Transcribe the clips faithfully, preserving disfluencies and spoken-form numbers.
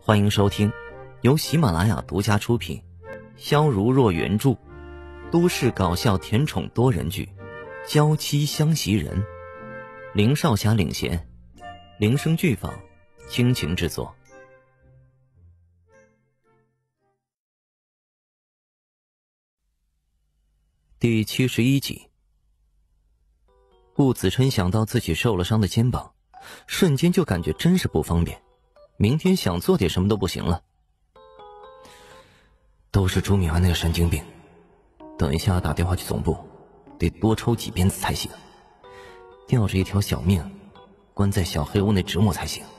欢迎收听由喜马拉雅独家出品，萧如若原著，都市搞笑甜宠多人剧《娇妻相袭人》，林少侠领衔，铃声剧坊倾情制作。第七十一集。顾子琛想到自己受了伤的肩膀，瞬间就感觉真是不方便，明天想做点什么都不行了。都是朱敏安那个神经病，等一下打电话去总部，得多抽几鞭子才行，吊着一条小命关在小黑屋内折磨才行。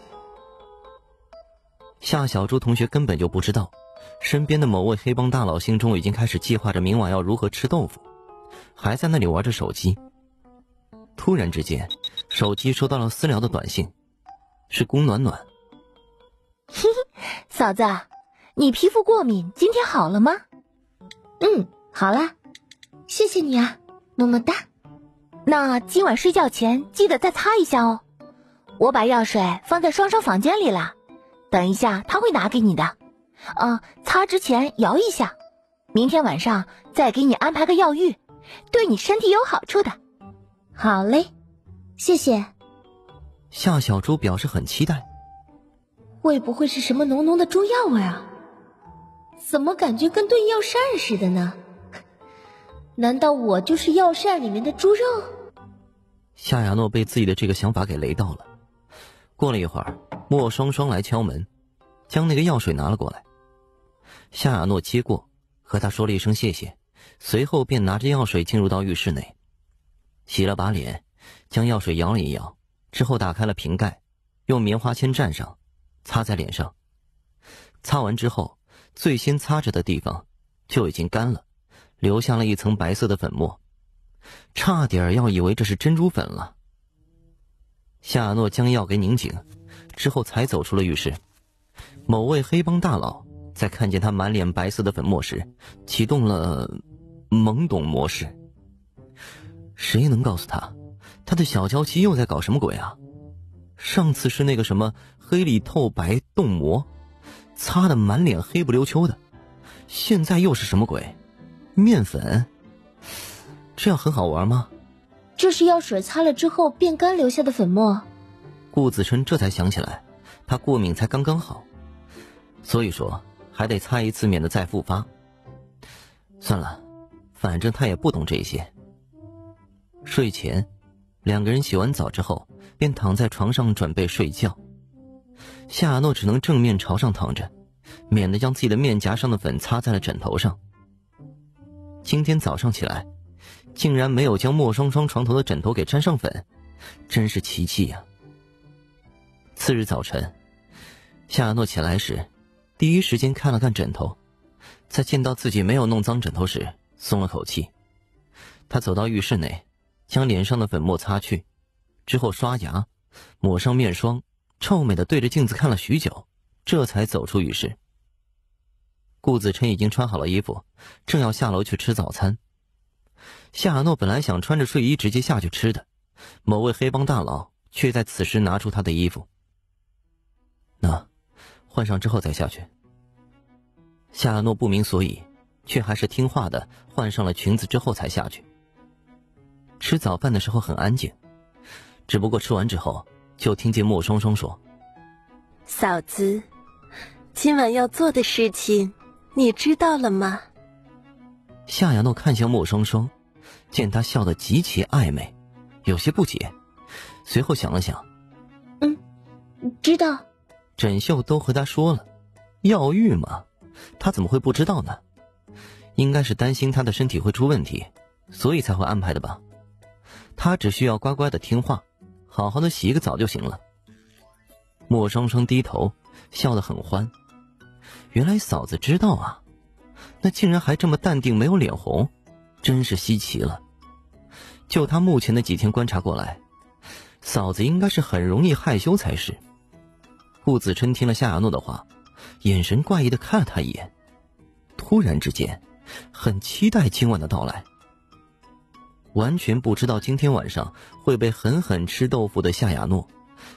夏小猪同学根本就不知道，身边的某位黑帮大佬心中已经开始计划着明晚要如何吃豆腐，还在那里玩着手机。突然之间，手机收到了私聊的短信，是宫暖暖。 嘿嘿，嫂子，你皮肤过敏今天好了吗？嗯，好了，谢谢你啊，么么哒。那今晚睡觉前记得再擦一下哦，我把药水放在双双房间里了，等一下他会拿给你的。呃，擦之前摇一下，明天晚上再给你安排个药浴，对你身体有好处的。好嘞，谢谢。 夏小猪表示很期待。 会不会是什么浓浓的中药味啊？怎么感觉跟炖药膳似的呢？难道我就是药膳里面的猪肉？ 夏亚诺被自己的这个想法给雷到了。过了一会儿，莫双双来敲门，将那个药水拿了过来。夏亚诺接过，和他说了一声谢谢，随后便拿着药水进入到浴室内，洗了把脸，将药水摇了一摇，之后打开了瓶盖，用棉花签蘸上，擦在脸上。擦完之后，最先擦着的地方就已经干了，留下了一层白色的粉末，差点要以为这是珍珠粉了。夏亚诺将药给拧紧之后才走出了浴室。某位黑帮大佬在看见他满脸白色的粉末时，启动了懵懂模式。谁能告诉他，他的小娇妻又在搞什么鬼啊？上次是那个什么黑里透白冻膜，擦得满脸黑不溜秋的，现在又是什么鬼？面粉？这样很好玩吗？ 这是药水擦了之后变干留下的粉末。 顾子琛这才想起来，他过敏才刚刚好，所以说还得擦一次，免得再复发。算了，反正他也不懂这些。睡前，两个人洗完澡之后便躺在床上准备睡觉。夏亚诺只能正面朝上躺着，免得将自己的面颊上的粉擦在了枕头上。今天早上起来，竟然没有将莫双双床头的枕头给沾上粉，真是奇迹呀！次日早晨，夏亚诺起来时，第一时间看了看枕头，在见到自己没有弄脏枕头时，松了口气。他走到浴室内，将脸上的粉末擦去，之后刷牙，抹上面霜，臭美的对着镜子看了许久，这才走出浴室。顾子琛已经穿好了衣服，正要下楼去吃早餐。夏亚诺本来想穿着睡衣直接下去吃的，某位黑帮大佬却在此时拿出他的衣服。那，换上之后再下去。夏亚诺不明所以，却还是听话的换上了裙子之后才下去。吃早饭的时候很安静，只不过吃完之后就听见莫双双说： 嫂子，今晚要做的事情你知道了吗？ 夏亚诺看向莫双双，见她笑得极其暧昧，有些不解，随后想了想， 嗯，知道。 枕秀都和他说了，药浴嘛，他怎么会不知道呢？应该是担心他的身体会出问题，所以才会安排的吧。他只需要乖乖的听话，好好的洗一个澡就行了。莫双双低头笑得很欢，原来嫂子知道啊，那竟然还这么淡定，没有脸红，真是稀奇了。就他目前的几天观察过来，嫂子应该是很容易害羞才是。顾子琛听了夏亚诺的话，眼神怪异的看了他一眼，突然之间很期待今晚的到来。完全不知道今天晚上会被狠狠吃豆腐的夏亚诺，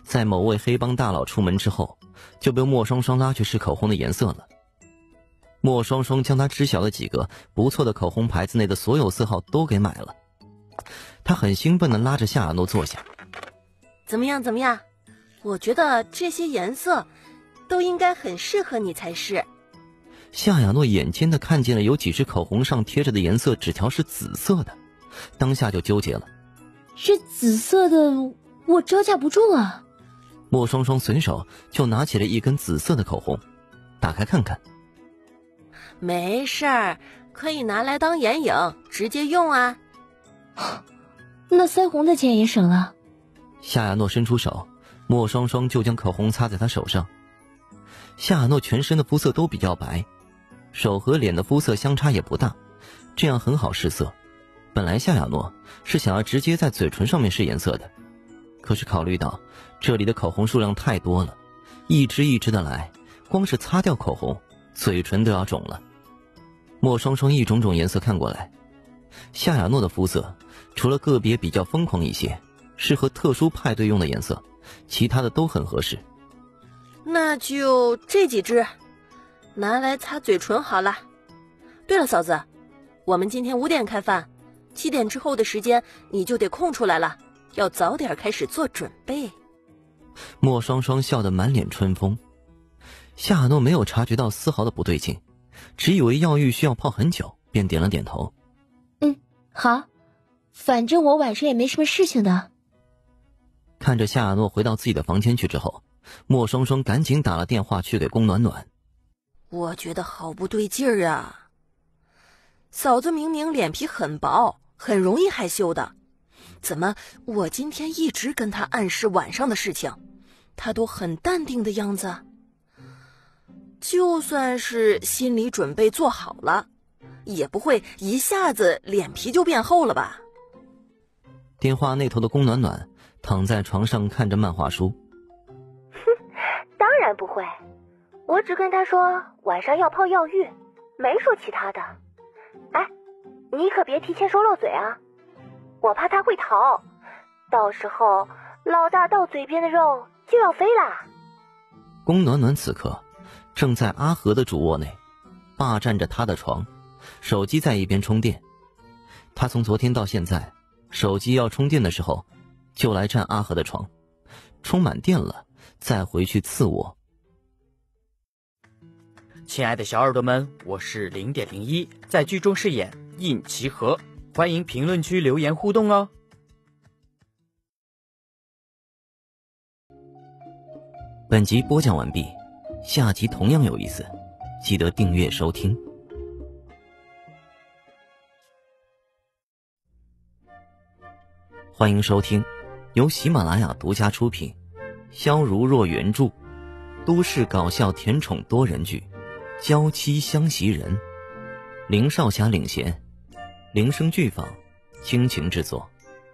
在某位黑帮大佬出门之后，就被莫双双拉去试口红的颜色了。莫双双将他知晓的几个不错的口红牌子内的所有色号都给买了。他很兴奋地拉着夏亚诺坐下。 怎么样怎么样？我觉得这些颜色都应该很适合你才是。 夏亚诺眼尖地看见了有几支口红上贴着的颜色纸条是紫色的，当下就纠结了。 是紫色的，我招架不住啊。 莫双双随手就拿起了一根紫色的口红，打开看看。 没事儿，可以拿来当眼影直接用啊。 那腮红的钱也省了。 夏亚诺伸出手，莫双双就将口红擦在他手上。夏亚诺全身的肤色都比较白，手和脸的肤色相差也不大，这样很好试色。本来夏亚诺是想要直接在嘴唇上面试颜色的，可是考虑到这里的口红数量太多了，一支一支的来，光是擦掉口红，嘴唇都要肿了。莫双双一种种颜色看过来，夏亚诺的肤色除了个别比较疯狂一些，适合特殊派对用的颜色，其他的都很合适。 那就这几支，拿来擦嘴唇好了。对了，嫂子，我们今天五点开饭，七点之后的时间你就得空出来了，要早点开始做准备。 莫双双笑得满脸春风。夏亚诺没有察觉到丝毫的不对劲，只以为药浴需要泡很久，便点了点头。 嗯，好，反正我晚上也没什么事情的。 看着夏亚诺回到自己的房间去之后，莫双双赶紧打了电话去给宫暖暖。 我觉得好不对劲儿啊，嫂子明明脸皮很薄，很容易害羞的，怎么我今天一直跟她暗示晚上的事情，她都很淡定的样子？就算是心理准备做好了，也不会一下子脸皮就变厚了吧？ 电话那头的宫暖暖躺在床上看着漫画书。 哼，当然不会，我只跟他说晚上要泡药浴，没说其他的。哎，你可别提前说漏嘴啊，我怕他会逃，到时候老大到嘴边的肉就要飞啦。 宫暖暖此刻正在阿和的主卧内，霸占着他的床，手机在一边充电。他从昨天到现在，手机要充电的时候就来占阿和的床，充满电了再回去次卧。 亲爱的小耳朵们，我是零点零一，在剧中饰演应其和，欢迎评论区留言互动哦。 本集播讲完毕，下集同样有意思，记得订阅收听。欢迎收听由喜马拉雅独家出品，萧如若原著，都市搞笑甜宠多人剧《娇妻相袭人》，林少侠领衔，铃声剧坊倾情制作。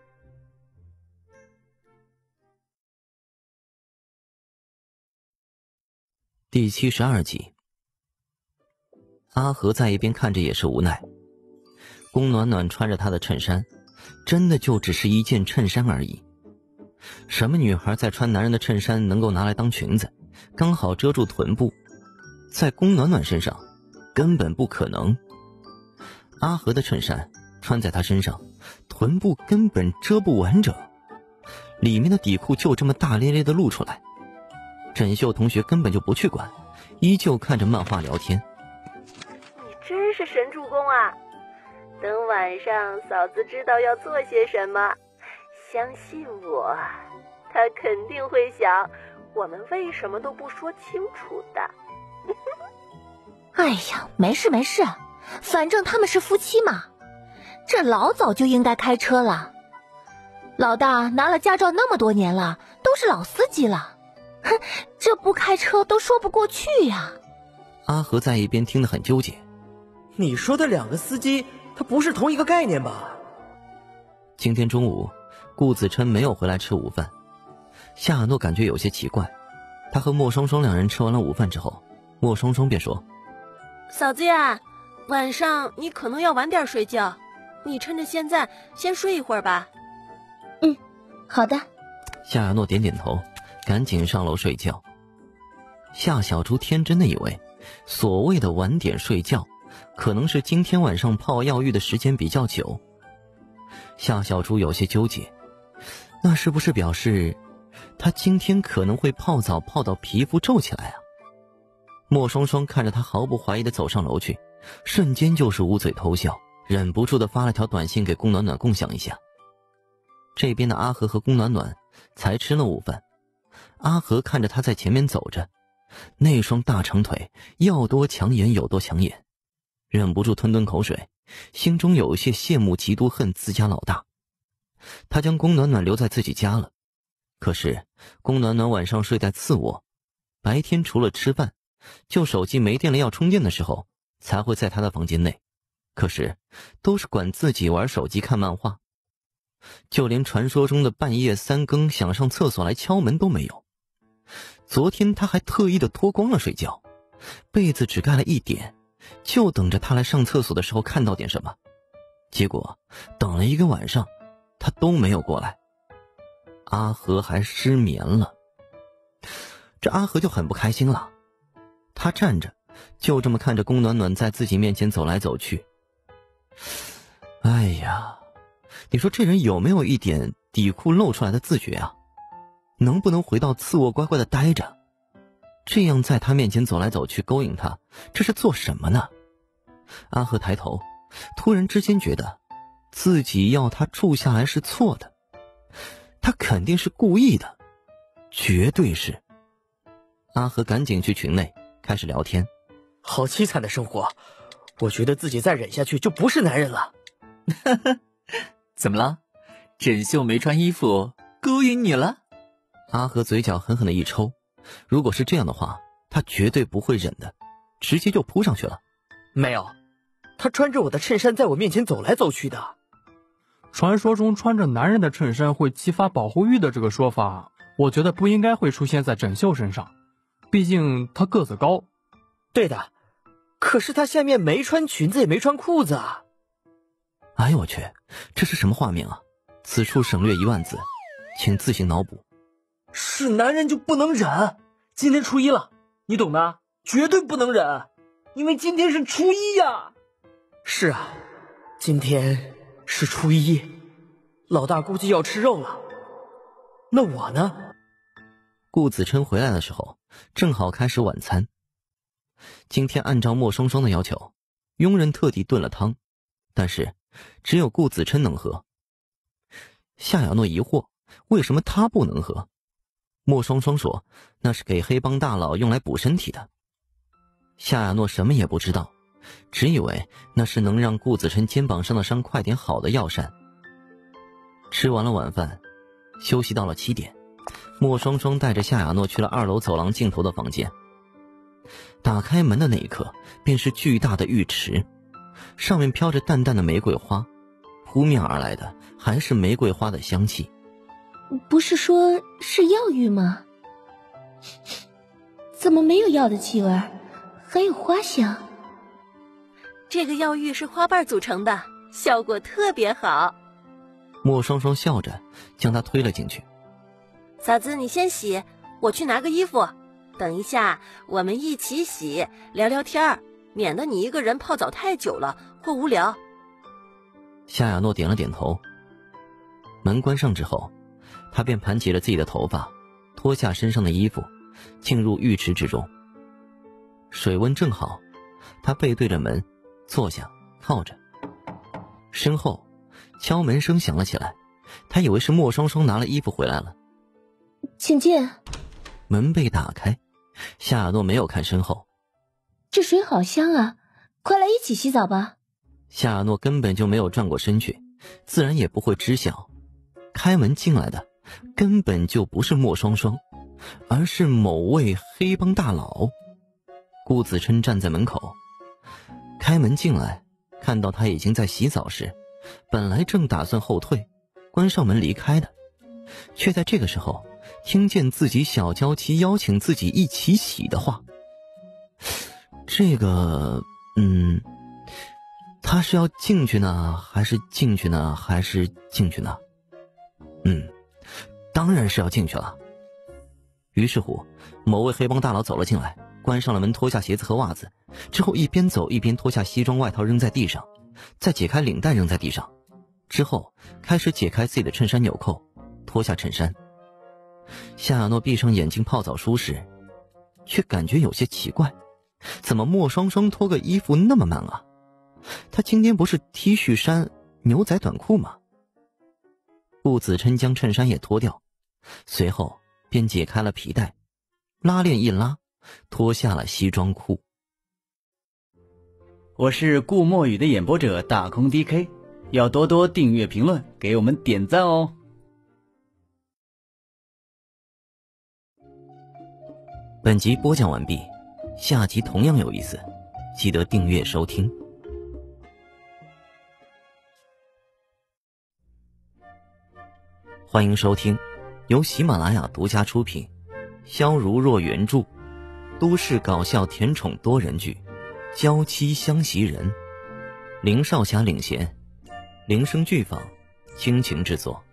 第七十二集。阿和在一边看着也是无奈。宫暖暖穿着她的衬衫，真的就只是一件衬衫而已。什么女孩在穿男人的衬衫能够拿来当裙子，刚好遮住臀部，在宫暖暖身上根本不可能。阿和的衬衫穿在她身上，臀部根本遮不完整，里面的底裤就这么大咧咧的露出来。枕秀同学根本就不去管，依旧看着漫画聊天。 你真是神助攻啊！等晚上嫂子知道要做些什么，相信我，她肯定会想我们为什么都不说清楚的。 哎呀，没事没事，反正他们是夫妻嘛，这老早就应该开车了。老大拿了驾照那么多年了，都是老司机了，哼，这不开车都说不过去呀。 阿和在一边听得很纠结。 你说的两个司机，他不是同一个概念吧？ 今天中午顾子琛没有回来吃午饭，夏亚诺感觉有些奇怪。他和莫双双两人吃完了午饭之后，莫双双便说： 嫂子呀，晚上你可能要晚点睡觉，你趁着现在先睡一会儿吧。 嗯，好的。 夏亚诺点点头， 赶紧上楼睡觉。夏小猪天真的以为，所谓的晚点睡觉，可能是今天晚上泡药浴的时间比较久。夏小猪有些纠结，那是不是表示他今天可能会泡澡泡到皮肤皱起来啊？莫双双看着他毫不怀疑地走上楼去，瞬间就是捂嘴偷笑，忍不住地发了条短信给宫暖暖共享一下。这边的阿和和宫暖暖才吃了午饭，阿和看着他在前面走着，那双大长腿要多抢眼有多抢眼，忍不住吞吞口水，心中有些羡慕嫉妒恨自家老大。他将宫暖暖留在自己家了，可是宫暖暖晚上睡在次卧，白天除了吃饭，就手机没电了要充电的时候才会在他的房间内，可是都是管自己玩手机看漫画，就连传说中的半夜三更想上厕所来敲门都没有。昨天他还特意的脱光了睡觉，被子只盖了一点，就等着他来上厕所的时候看到点什么。结果等了一个晚上，他都没有过来。阿和还失眠了，这阿和就很不开心了。他站着，就这么看着宫暖暖在自己面前走来走去。哎呀，你说这人有没有一点底裤露出来的自觉啊？能不能回到次卧乖乖的待着？这样在他面前走来走去勾引他，这是做什么呢？阿和抬头，突然之间觉得自己要他住下来是错的，他肯定是故意的，绝对是。阿和赶紧去群内开始聊天。 好凄惨的生活，我觉得自己再忍下去就不是男人了。 怎么了？枕袖没穿衣服勾引你了？ 阿和嘴角狠狠的一抽，如果是这样的话，他绝对不会忍的，直接就扑上去了。 没有，他穿着我的衬衫在我面前走来走去的。 传说中穿着男人的衬衫会激发保护欲的这个说法，我觉得不应该会出现在枕袖身上，毕竟他个子高。 对的，可是他下面没穿裙子也没穿裤子啊。 哎呦我去，这是什么画面啊？此处省略一万字，请自行脑补。 是男人就不能忍，今天初一了，你懂的，绝对不能忍，因为今天是初一呀。 是啊，今天是初一，老大估计要吃肉了。那我呢？ 顾子琛回来的时候，正好开始晚餐。今天按照莫双双的要求，佣人特地炖了汤，但是只有顾子琛能喝。夏亚诺疑惑，为什么他不能喝？莫双双说，那是给黑帮大佬用来补身体的。夏亚诺什么也不知道，只以为那是能让顾子琛肩膀上的伤快点好的药膳。吃完了晚饭，休息到了七点，莫双双带着夏亚诺去了二楼走廊尽头的房间。打开门的那一刻，便是巨大的浴池，上面飘着淡淡的玫瑰花，扑面而来的还是玫瑰花的香气。 不是说是药浴吗？怎么没有药的气味，还有花香？ 这个药浴是花瓣组成的，效果特别好。 莫双双笑着将他推了进去。 嫂子，你先洗，我去拿个衣服。等一下我们一起洗，聊聊天儿，免得你一个人泡澡太久了会无聊。 夏亚诺点了点头。门关上之后，他便盘起了自己的头发，脱下身上的衣服，进入浴池之中。水温正好，他背对着门坐下靠着。身后敲门声响了起来，他以为是莫双双拿了衣服回来了。 请进。 门被打开，夏亚诺没有看身后。 这水好香啊，快来一起洗澡吧。 夏亚诺根本就没有转过身去，自然也不会知晓，开门进来的根本就不是莫双双，而是某位黑帮大佬。顾子琛站在门口，开门进来，看到他已经在洗澡时，本来正打算后退关上门离开的，却在这个时候听见自己小娇妻邀请自己一起洗的话。这个嗯他是要进去呢还是进去呢还是进去呢？嗯当然是要进去了。 于是乎，某位黑帮大佬走了进来，关上了门，脱下鞋子和袜子，之后一边走一边脱下西装外套扔在地上，再解开领带扔在地上，之后开始解开自己的衬衫纽扣，脱下衬衫。夏亚诺闭上眼睛泡澡舒适，却感觉有些奇怪，怎么莫双双脱个衣服那么慢啊？他今天不是 T 恤衫、牛仔短裤吗？顾子琛将衬衫也脱掉，随后便解开了皮带，拉链一拉，脱下了西装裤。 我是顾墨雨的演播者大空 D K， 要多多订阅评论，给我们点赞哦。 本集播讲完毕，下集同样有意思，记得订阅收听。欢迎收听由喜马拉雅独家出品，萧如若原著，都市搞笑甜宠多人剧《娇妻相袭人》，林少侠领衔，铃声剧坊倾情制作。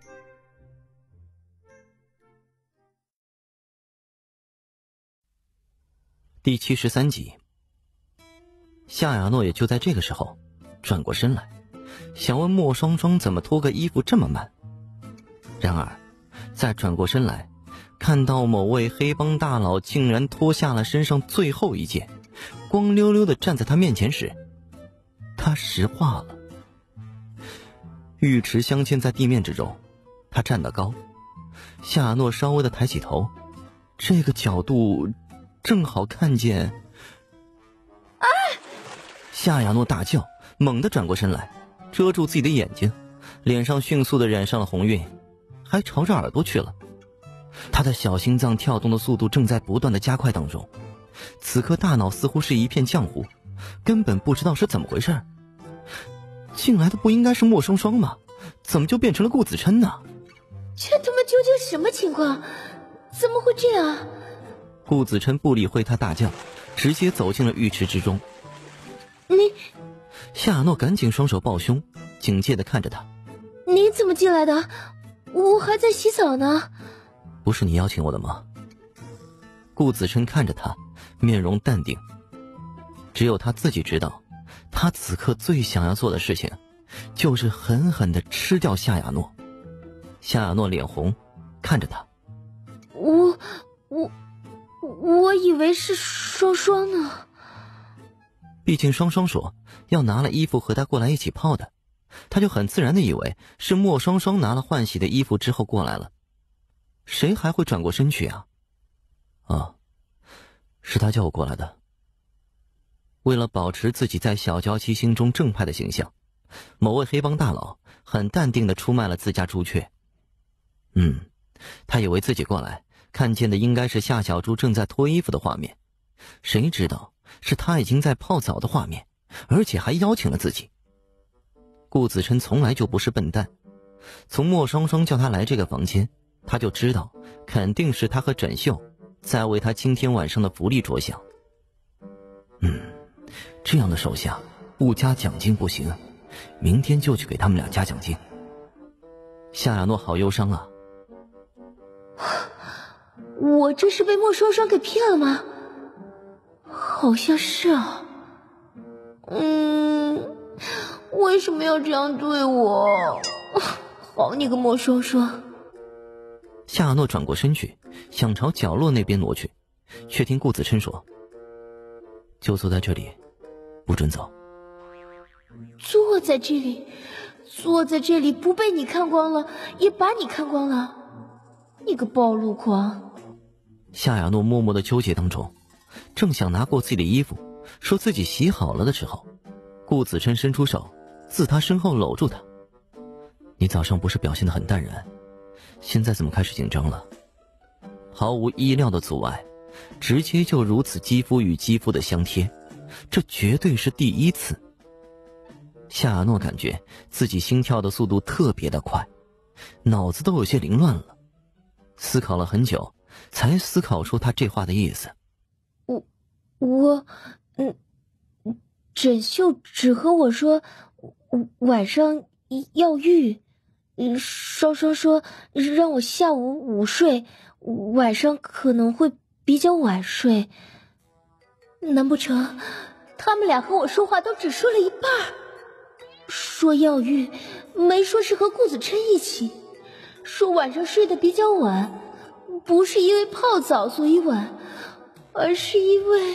第七十三集，夏亚诺也就在这个时候转过身来，想问莫双双怎么脱个衣服这么慢。然而再转过身来，看到某位黑帮大佬竟然脱下了身上最后一件，光溜溜地站在他面前时，他石化了。浴池镶嵌在地面之中，他站得高，夏亚诺稍微的抬起头，这个角度正好看见。 啊！ 夏亚诺大叫，猛地转过身来，遮住自己的眼睛，脸上迅速地染上了红晕，还朝着耳朵去了。他的小心脏跳动的速度正在不断的加快当中，此刻大脑似乎是一片浆糊，根本不知道是怎么回事。进来的不应该是莫双双吗？怎么就变成了顾子琛呢？ 这他妈究竟什么情况？怎么会这样？ 顾子琛不理会他大叫，直接走进了浴池之中。 你…… 夏亚诺赶紧双手抱胸，警戒地看着他。 你怎么进来的？我还在洗澡呢。 不是你邀请我的吗？顾子琛看着他，面容淡定。只有他自己知道，他此刻最想要做的事情，就是狠狠地吃掉夏亚诺。夏亚诺脸红，看着他。 我……我……我以为是双双呢。 毕竟双双说要拿了衣服和他过来一起泡的，他就很自然地以为是莫双双拿了换洗的衣服之后过来了。谁还会转过身去啊？啊，是他叫我过来的。为了保持自己在小娇妻心中正派的形象，某位黑帮大佬很淡定地出卖了自家朱雀。嗯，他以为自己过来看见的应该是夏小猪正在脱衣服的画面，谁知道是他已经在泡澡的画面，而且还邀请了自己。顾子琛从来就不是笨蛋，从莫双双叫他来这个房间，他就知道肯定是他和枕秀在为他今天晚上的福利着想。嗯，这样的手下不加奖金不行，明天就去给他们俩加奖金。夏亚诺好忧伤啊。 我这是被莫双双给骗了吗？好像是啊。嗯，为什么要这样对我？好你个莫双双！ 夏亚诺转过身去，想朝角落那边挪去，却听顾子琛说：“就坐在这里，不准走。” 坐在这里，坐在这里，不被你看光了，也把你看光了，你个暴露狂！ 夏亚诺默默的纠结当中，正想拿过自己的衣服，说自己洗好了的时候，顾子琛伸出手，自他身后搂住他。你早上不是表现得很淡然，现在怎么开始紧张了？毫无意料的阻碍，直接就如此肌肤与肌肤的相贴，这绝对是第一次。夏亚诺感觉自己心跳的速度特别的快，脑子都有些凌乱了，思考了很久，才思考出他这话的意思。 我我嗯，枕秀只和我说晚上要浴，双双说让我下午午睡， 晚上可能会比较晚睡。难不成他们俩和我说话都只说了一半？说药浴，没说是和顾子琛一起。说晚上睡得比较晚，不是因为泡澡所以晚，而是因为……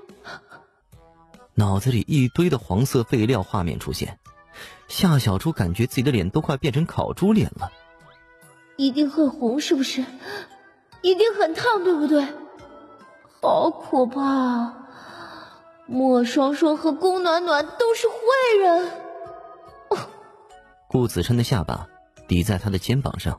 脑子里一堆的黄色废料画面出现，夏小猪感觉自己的脸都快变成烤猪脸了。 一定很红是不是？一定很烫对不对？好可怕！莫双双和宫暖暖都是坏人。哦、 顾子琛的下巴抵在他的肩膀上。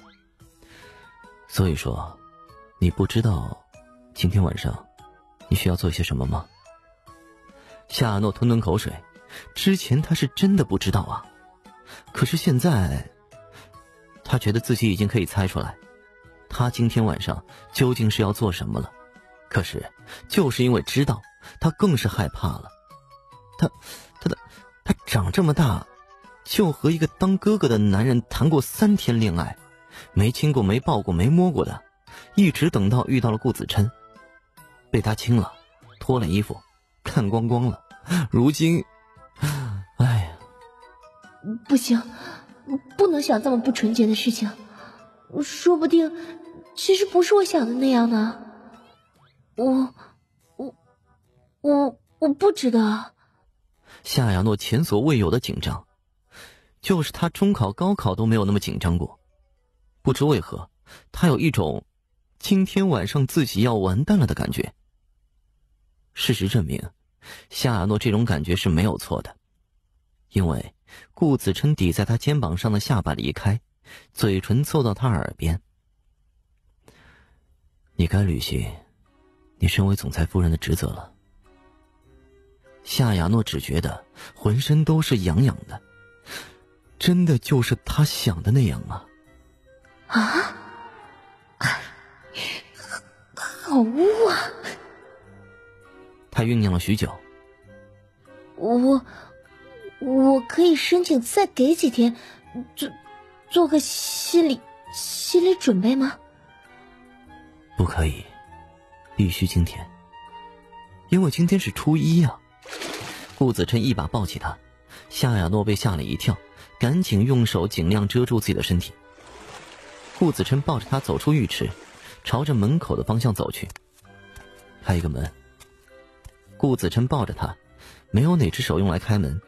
所以说，你不知道今天晚上你需要做些什么吗？夏亚诺吞吞口水，之前他是真的不知道啊，可是现在他觉得自己已经可以猜出来他今天晚上究竟是要做什么了。可是就是因为知道，他更是害怕了。他他的他长这么大就和一个当哥哥的男人谈过三天恋爱，没亲过没抱过没摸过的，一直等到遇到了顾子琛，被他亲了，脱了衣服看光光了，如今哎呀， 不行，不能想这么不纯洁的事情。说不定其实不是我想的那样呢。我我我我不知道。 夏亚诺前所未有的紧张，就是他中考高考都没有那么紧张过。不知为何，他有一种今天晚上自己要完蛋了的感觉。事实证明，夏亚诺这种感觉是没有错的，因为顾子琛抵在他肩膀上的下巴离开，嘴唇凑到他耳边：你该履行你身为总裁夫人的职责了。夏亚诺只觉得浑身都是痒痒的，真的就是他想的那样吗？ 啊，好污啊！ 他酝酿了许久。 我我可以申请再给几天，做做个心理心理准备吗？ 不可以，必须今天，因为今天是初一啊。顾子琛一把抱起他，夏亚诺被吓了一跳，赶紧用手尽量遮住自己的身体。顾子琛抱着他走出浴池，朝着门口的方向走去。开一个门。顾子琛抱着他，没有哪只手用来开门。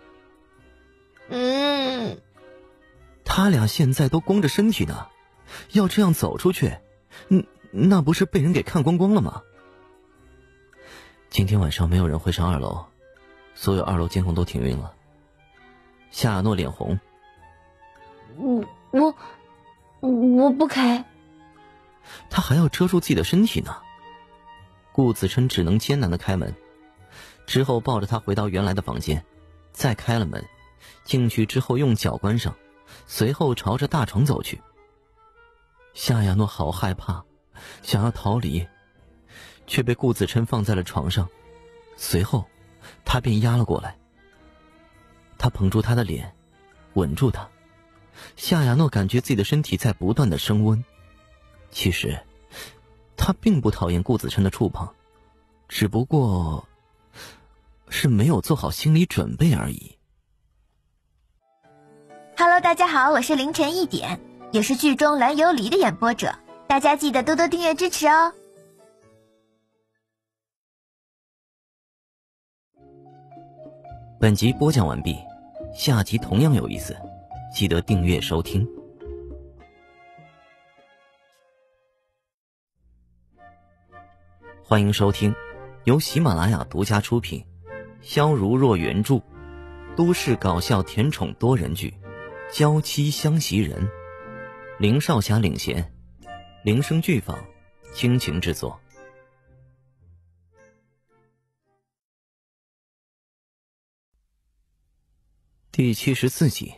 嗯， 他俩现在都光着身体呢，要这样走出去，嗯，那不是被人给看光光了吗？今天晚上没有人会上二楼，所有二楼监控都停运了。夏亚诺脸红。 我我我不开。 他还要遮住自己的身体呢。顾子琛只能艰难的开门，之后抱着他回到原来的房间，再开了门，进去之后用脚关上，随后朝着大床走去。夏亚诺好害怕，想要逃离，却被顾子琛放在了床上，随后他便压了过来。他捧住他的脸，吻住他。夏亚诺感觉自己的身体在不断的升温。其实他并不讨厌顾子琛的触碰，只不过是没有做好心理准备而已。 Hello， 大家好，我是凌晨一点，也是剧中蓝游离的演播者，大家记得多多订阅支持哦。 本集播讲完毕，下集同样有意思，记得订阅收听。欢迎收听由喜马拉雅独家出品，萧如若原著，都市搞笑甜宠多人剧《娇妻相袭人》，林少侠领衔，铃声剧坊倾情制作。第七十四集。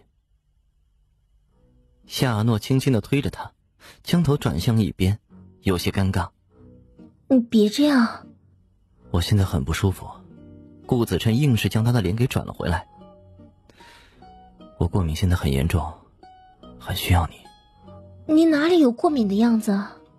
夏亚诺轻轻地推着他，将头转向一边，有些尴尬。 你别这样。 我现在很不舒服。顾子琛硬是将他的脸给转了回来。我过敏现在很严重，很需要你。 你哪里有过敏的样子？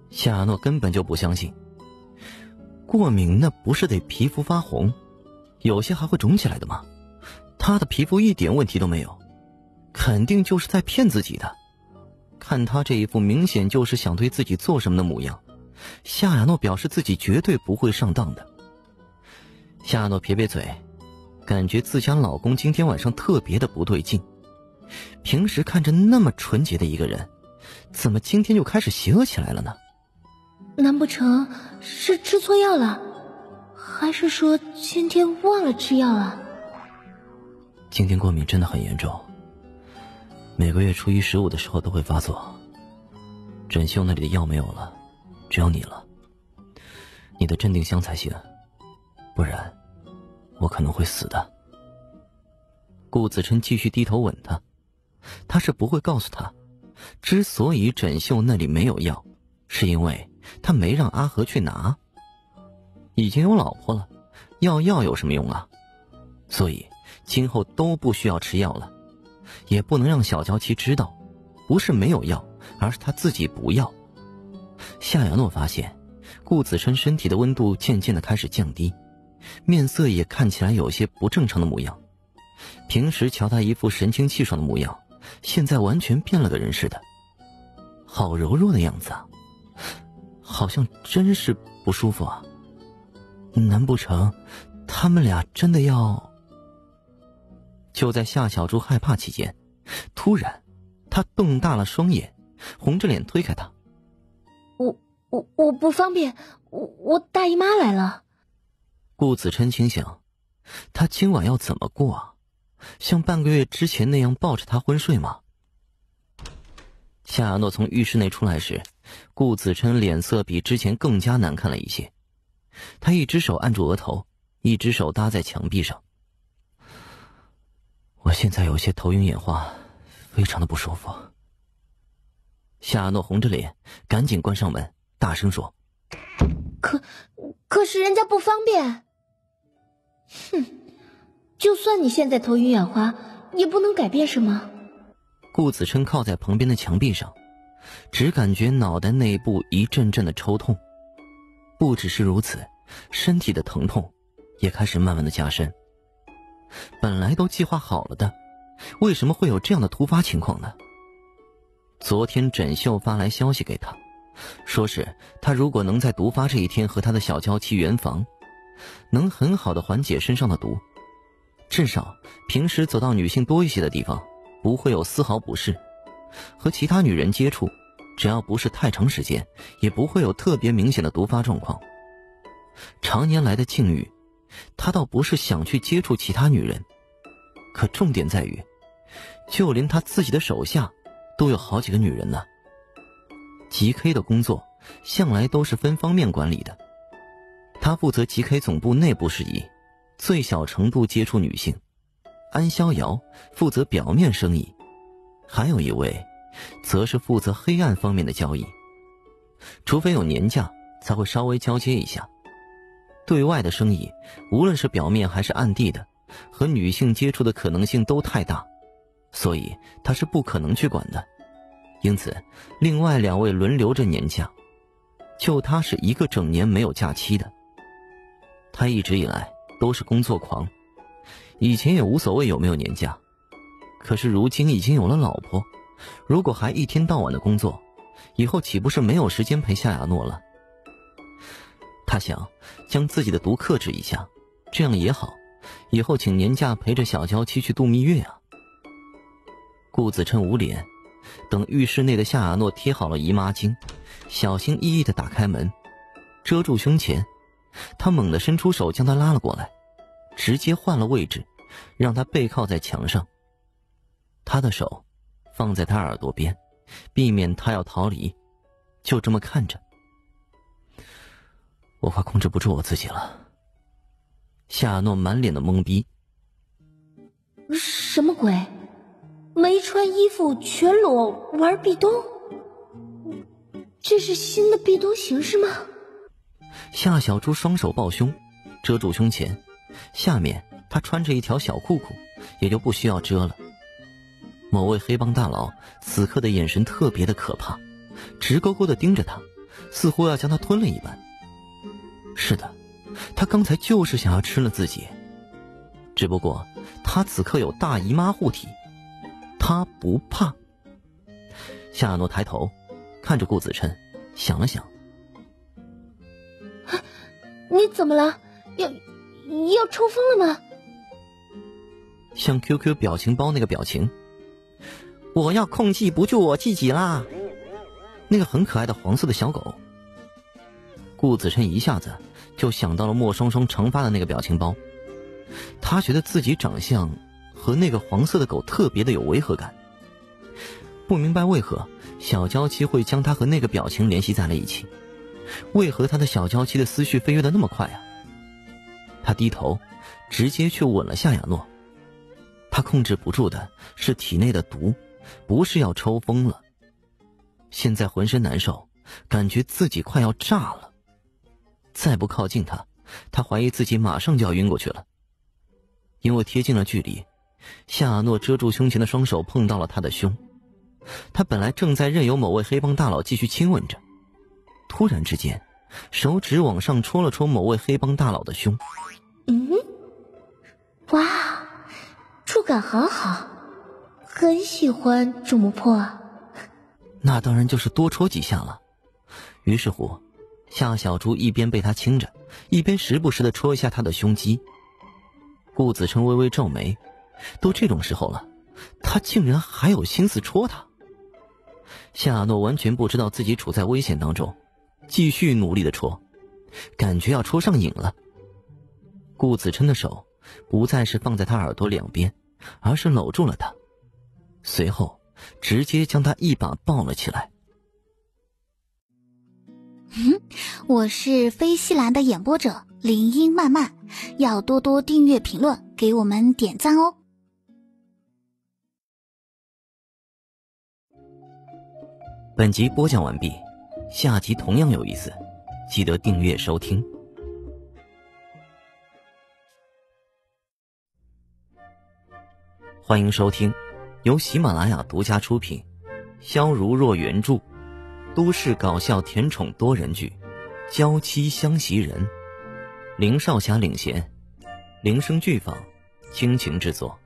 夏亚诺根本就不相信，过敏那不是得皮肤发红，有些还会肿起来的吗？他的皮肤一点问题都没有，肯定就是在骗自己的。看他这一副明显就是想对自己做什么的模样，夏亚诺表示自己绝对不会上当的。夏亚诺撇撇嘴，感觉自家老公今天晚上特别的不对劲。平时看着那么纯洁的一个人，怎么今天就开始邪恶起来了呢？ 难不成是吃错药了？还是说今天忘了吃药啊？ 今天过敏真的很严重，每个月初一十五的时候都会发作。枕秀那里的药没有了，只有你了。你得镇定香才行，不然我可能会死的。顾子琛继续低头吻她，他是不会告诉她，之所以枕秀那里没有药，是因为他没让阿和去拿。已经有老婆了，要药有什么用啊？所以今后都不需要吃药了，也不能让小娇妻知道，不是没有药，而是他自己不要。夏亚诺发现顾子琛身体的温度渐渐的开始降低，面色也看起来有些不正常的模样。平时瞧他一副神清气爽的模样，现在完全变了个人似的，好柔弱的样子啊，好像真是不舒服啊。难不成他们俩真的要……就在夏小猪害怕期间，突然他瞪大了双眼，红着脸推开他。 我我我不方便，我我大姨妈来了。 顾子琛心想，他今晚要怎么过啊？像半个月之前那样抱着他昏睡吗？夏亚诺从浴室内出来时，顾子琛脸色比之前更加难看了一些。他一只手按住额头，一只手搭在墙壁上。我现在有些头晕眼花，非常的不舒服。夏亚诺红着脸赶紧关上门，大声说： 可可是人家不方便。哼，就算你现在头晕眼花，也不能改变什么。 顾子琛靠在旁边的墙壁上，只感觉脑袋内部一阵阵的抽痛。不只是如此，身体的疼痛也开始慢慢的加深。本来都计划好了的，为什么会有这样的突发情况呢？昨天枕秀发来消息给他，说是他如果能在毒发这一天和他的小娇妻圆房，能很好的缓解身上的毒，至少平时走到女性多一些的地方不会有丝毫不适，和其他女人接触只要不是太长时间，也不会有特别明显的毒发状况。常年来的境遇，他倒不是想去接触其他女人，可重点在于，就连他自己的手下都有好几个女人呢。G K 的工作向来都是分方面管理的，他负责 G K 总部内部事宜，最小程度接触女性。安逍遥负责表面生意，还有一位则是负责黑暗方面的交易，除非有年假才会稍微交接一下。对外的生意，无论是表面还是暗地的，和女性接触的可能性都太大，所以他是不可能去管的。因此另外两位轮流着年假，就他是一个整年没有假期的。他一直以来都是工作狂，以前也无所谓有没有年假，可是如今已经有了老婆，如果还一天到晚的工作，以后岂不是没有时间陪夏亚诺了？他想将自己的毒克制一下，这样也好，以后请年假陪着小娇妻去度蜜月啊。顾子琛捂脸，等浴室内的夏亚诺贴好了姨妈巾，小心翼翼地打开门，遮住胸前。他猛地伸出手将她拉了过来，直接换了位置，让她背靠在墙上。他的手放在她耳朵边，避免她要逃离，就这么看着。我快控制不住我自己了。夏亚诺满脸的懵逼。 什么鬼？没穿衣服全裸玩壁咚？这是新的壁咚形式吗？ 夏小猪双手抱胸，遮住胸前，下面他穿着一条小裤裤，也就不需要遮了。某位黑帮大佬此刻的眼神特别的可怕，直勾勾地盯着他， 似乎要将他吞了一般。是的，他刚才就是想要吃了自己，只不过他此刻有大姨妈护体，他不怕。夏亚诺抬头看着顾子琛，想了想， 你怎么了？要要抽风了吗？ 像 Q Q 表情包那个表情，我要控制不住我自己啦。那个很可爱的黄色的小狗。顾子琛一下子就想到了莫双双常发的那个表情包，他觉得自己长相和那个黄色的狗特别的有违和感，不明白为何小娇妻会将他和那个表情联系在了一起，为何他的小娇妻的思绪飞跃的那么快啊？他低头直接去吻了夏亚诺，他控制不住的是体内的毒，不是要抽风了，现在浑身难受，感觉自己快要炸了，再不靠近他，他怀疑自己马上就要晕过去了。因为贴近了距离，夏亚诺遮住胸前的双手碰到了他的胸，他本来正在任由某位黑帮大佬继续亲吻着，突然之间手指往上戳了戳某位黑帮大佬的胸。 嗯，哇，触感好好，很喜欢主母破。 那当然就是多戳几下了。于是乎，夏小猪一边被他亲着，一边时不时地戳一下他的胸肌。顾子琛微微皱眉，都这种时候了，他竟然还有心思戳他。夏亚诺完全不知道自己处在危险当中，继续努力地戳，感觉要戳上瘾了。顾子琛的手不再是放在他耳朵两边，而是搂住了他，随后直接将他一把抱了起来。 嗯，我是飞西兰的演播者林音漫漫，要多多订阅评论，给我们点赞哦。 本集播讲完毕，下集同样有意思，记得订阅收听。欢迎收听由喜马拉雅独家出品，萧如若原著，都市搞笑甜宠多人剧《娇妻相袭人》，林少侠领衔，铃声剧坊倾情制作。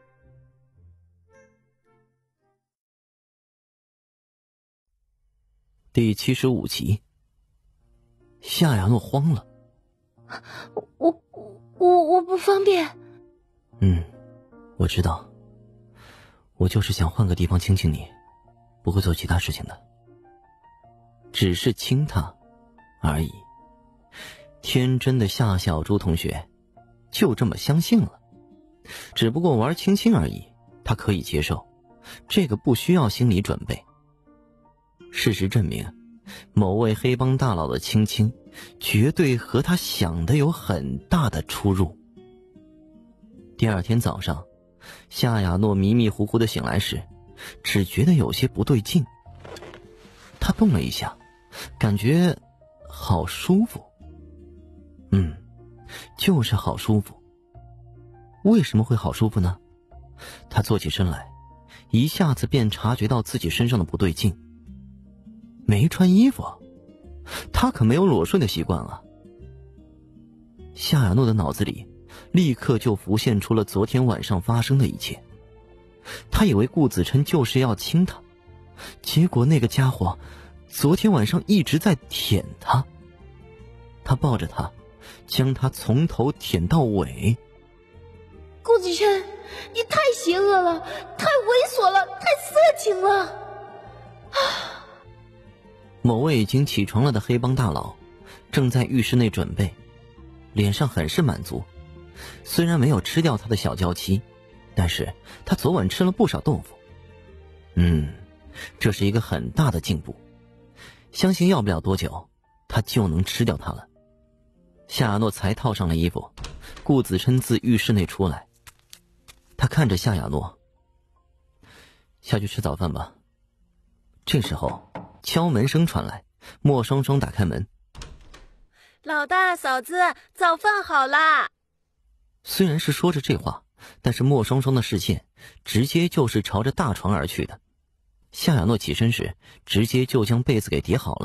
第七十五集，夏亚诺慌了。 我我我不方便。 嗯，我知道，我就是想换个地方亲亲你，不会做其他事情的，只是亲他而已。天真的夏小猪同学就这么相信了，只不过玩亲亲而已，他可以接受，这个不需要心理准备。事实证明，某位黑帮大佬的亲亲绝对和他想的有很大的出入。第二天早上，夏亚诺迷迷糊糊的醒来时，只觉得有些不对劲。他动了一下，感觉好舒服。嗯，就是好舒服。为什么会好舒服呢？他坐起身来，一下子便察觉到自己身上的不对劲。没穿衣服，他可没有裸睡的习惯啊。夏亚诺的脑子里立刻就浮现出了昨天晚上发生的一切。他以为顾子琛就是要亲他，结果那个家伙昨天晚上一直在舔他。他抱着他，将他从头舔到尾。 顾子琛，你太邪恶了，太猥琐了，太色情了啊！ 某位已经起床了的黑帮大佬正在浴室内准备，脸上很是满足。虽然没有吃掉他的小娇妻，但是他昨晚吃了不少豆腐。嗯，这是一个很大的进步，相信要不了多久他就能吃掉他了。夏亚诺才套上了衣服，顾子琛自浴室内出来，他看着夏亚诺，下去吃早饭吧。这时候敲门声传来，莫双双打开门。 老大嫂子，早饭好啦。 虽然是说着这话，但是莫双双的视线直接就是朝着大床而去的。夏亚诺起身时，直接就将被子给叠好了，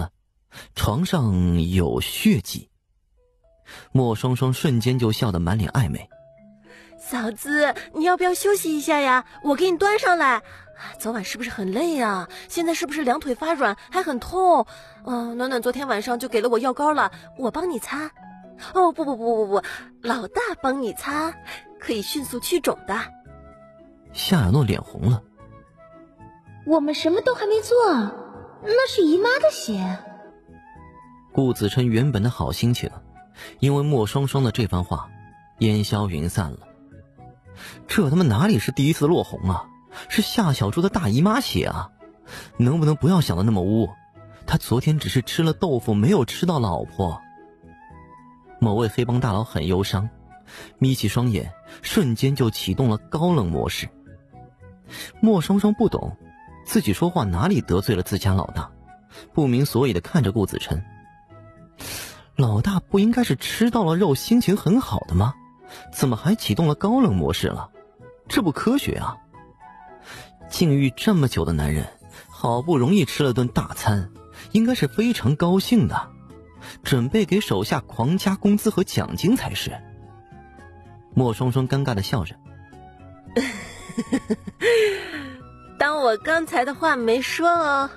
床上有血迹。莫双双瞬间就笑得满脸暧昧。 嫂子，你要不要休息一下呀？我给你端上来。昨晚是不是很累呀？现在是不是两腿发软还很痛？嗯、呃，暖暖昨天晚上就给了我药膏了，我帮你擦。哦，不不不不不，老大帮你擦，可以迅速驱肿的。 夏亚诺脸红了。 我们什么都还没做，那是姨妈的血。 顾子琛原本的好心情，因为莫双双的这番话，烟消云散了。这他妈哪里是第一次落红啊，是夏小猪的大姨妈血啊！能不能不要想的那么污？他昨天只是吃了豆腐，没有吃到老婆。某位黑帮大佬很忧伤，眯起双眼，瞬间就启动了高冷模式。莫双双不懂自己说话哪里得罪了自家老大，不明所以的看着顾子琛。老大不应该是吃到了肉心情很好的吗？怎么还启动了高冷模式了？这不科学啊！禁欲这么久的男人，好不容易吃了顿大餐，应该是非常高兴的，准备给手下狂加工资和奖金才是。莫双双尴尬的笑着。 当我刚才的话没说哦。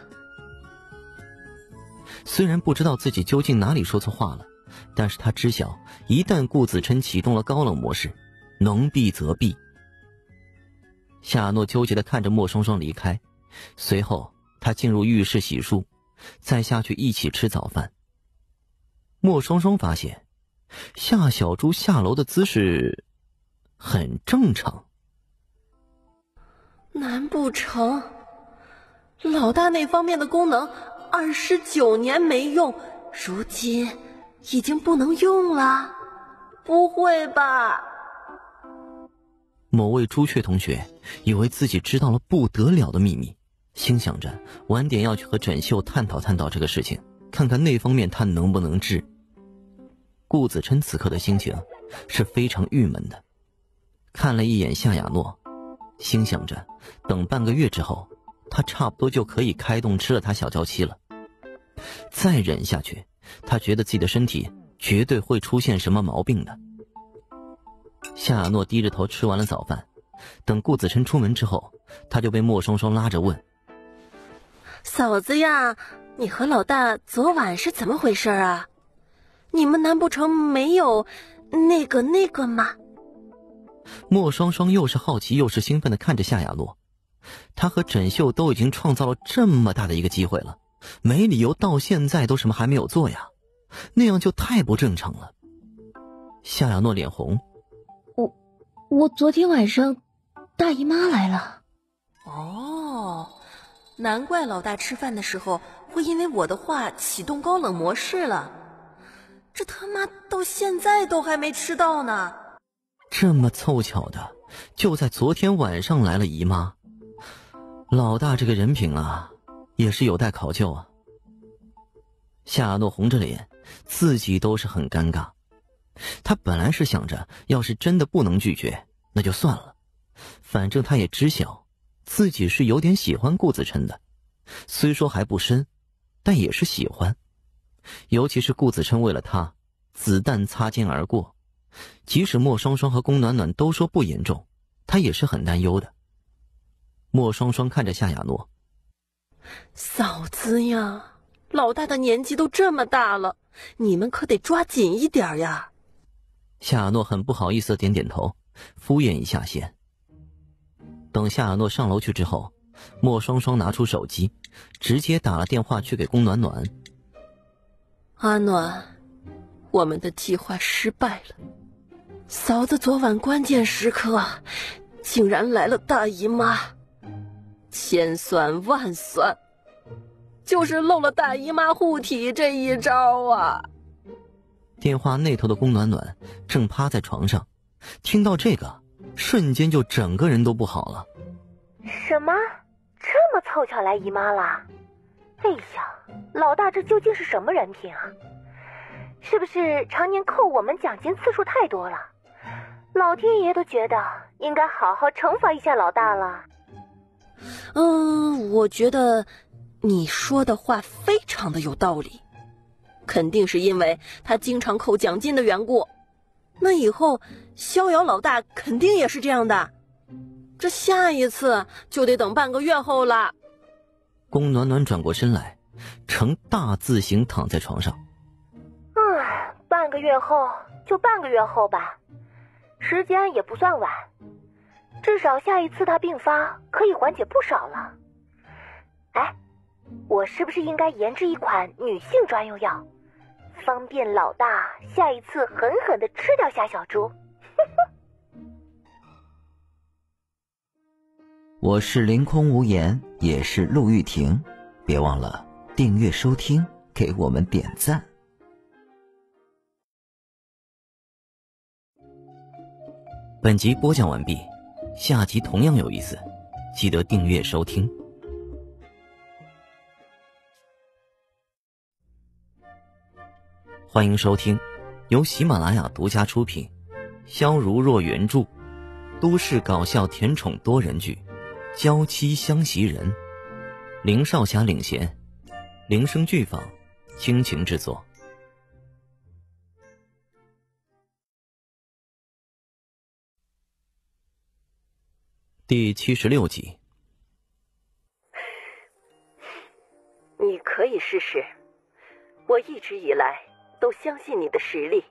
虽然不知道自己究竟哪里说错话了，但是他知晓，一旦顾子琛启动了高冷模式，能避则避。夏亚诺纠结地看着莫双双离开，随后他进入浴室洗漱，再下去一起吃早饭。莫双双发现夏小猪下楼的姿势很正常。 难不成老大那方面的功能二十九年没用，如今已经不能用了？不会吧？ 某位朱雀同学以为自己知道了不得了的秘密，心想着晚点要去和枕秀探讨探讨这个事情，看看那方面他能不能治。顾子琛此刻的心情是非常郁闷的，看了一眼夏亚诺，心想着等半个月之后，他差不多就可以开动吃了他小娇妻了。再忍下去，他觉得自己的身体绝对会出现什么毛病的。夏亚诺低着头吃完了早饭，等顾子琛出门之后，他就被莫双双拉着问： 嫂子呀，你和老大昨晚是怎么回事啊？你们难不成没有那个那个吗？ 莫双双又是好奇又是兴奋地看着夏亚诺，他和枕秀都已经创造了这么大的一个机会了，没理由到现在都什么还没有做呀，那样就太不正常了。夏亚诺脸红。 我我昨天晚上大姨妈来了。 哦，难怪老大吃饭的时候会因为我的话启动高冷模式了，这他妈到现在都还没吃到呢。 这么凑巧的，就在昨天晚上来了姨妈。老大这个人品啊，也是有待考究啊。夏亚诺红着脸，自己都是很尴尬。他本来是想着，要是真的不能拒绝，那就算了。反正他也知晓，自己是有点喜欢顾子琛的，虽说还不深，但也是喜欢。尤其是顾子琛为了他，子弹擦肩而过。即使莫双双和宫暖暖都说不严重，他也是很担忧的。莫双双看着夏亚诺： 嫂子呀，老大的年纪都这么大了，你们可得抓紧一点呀。 夏亚诺很不好意思地点点头，敷衍一下先。等夏亚诺上楼去之后，莫双双拿出手机，直接打了电话去给宫暖暖。 阿暖，我们的计划失败了，嫂子昨晚关键时刻竟然来了大姨妈，千算万算，就是漏了大姨妈护体这一招啊。 电话那头的宫暖暖正趴在床上，听到这个，瞬间就整个人都不好了。 什么？这么凑巧来姨妈了？哎呀，老大这究竟是什么人品啊？是不是常年扣我们奖金次数太多了？老天爷都觉得应该好好惩罚一下老大了。 嗯，我觉得你说的话非常的有道理。 肯定是因为他经常扣奖金的缘故。那以后逍遥老大肯定也是这样的，这下一次就得等半个月后了。 宫暖暖转过身来，呈大字形躺在床上。 嗯，半个月后就半个月后吧，时间也不算晚，至少下一次他病发可以缓解不少了。哎，我是不是应该研制一款女性专用药，方便老大下一次狠狠地吃掉夏小猪？ 我是凌空无言，也是陆玉婷，别忘了订阅收听，给我们点赞。 本集播讲完毕，下集同样有意思，记得订阅收听。欢迎收听由喜马拉雅独家出品，萧如若原著，都市搞笑甜宠多人剧《娇妻相袭人》，林少侠领衔，铃声剧坊倾情制作。第七十六集。 你可以试试，我一直以来都相信你的实力。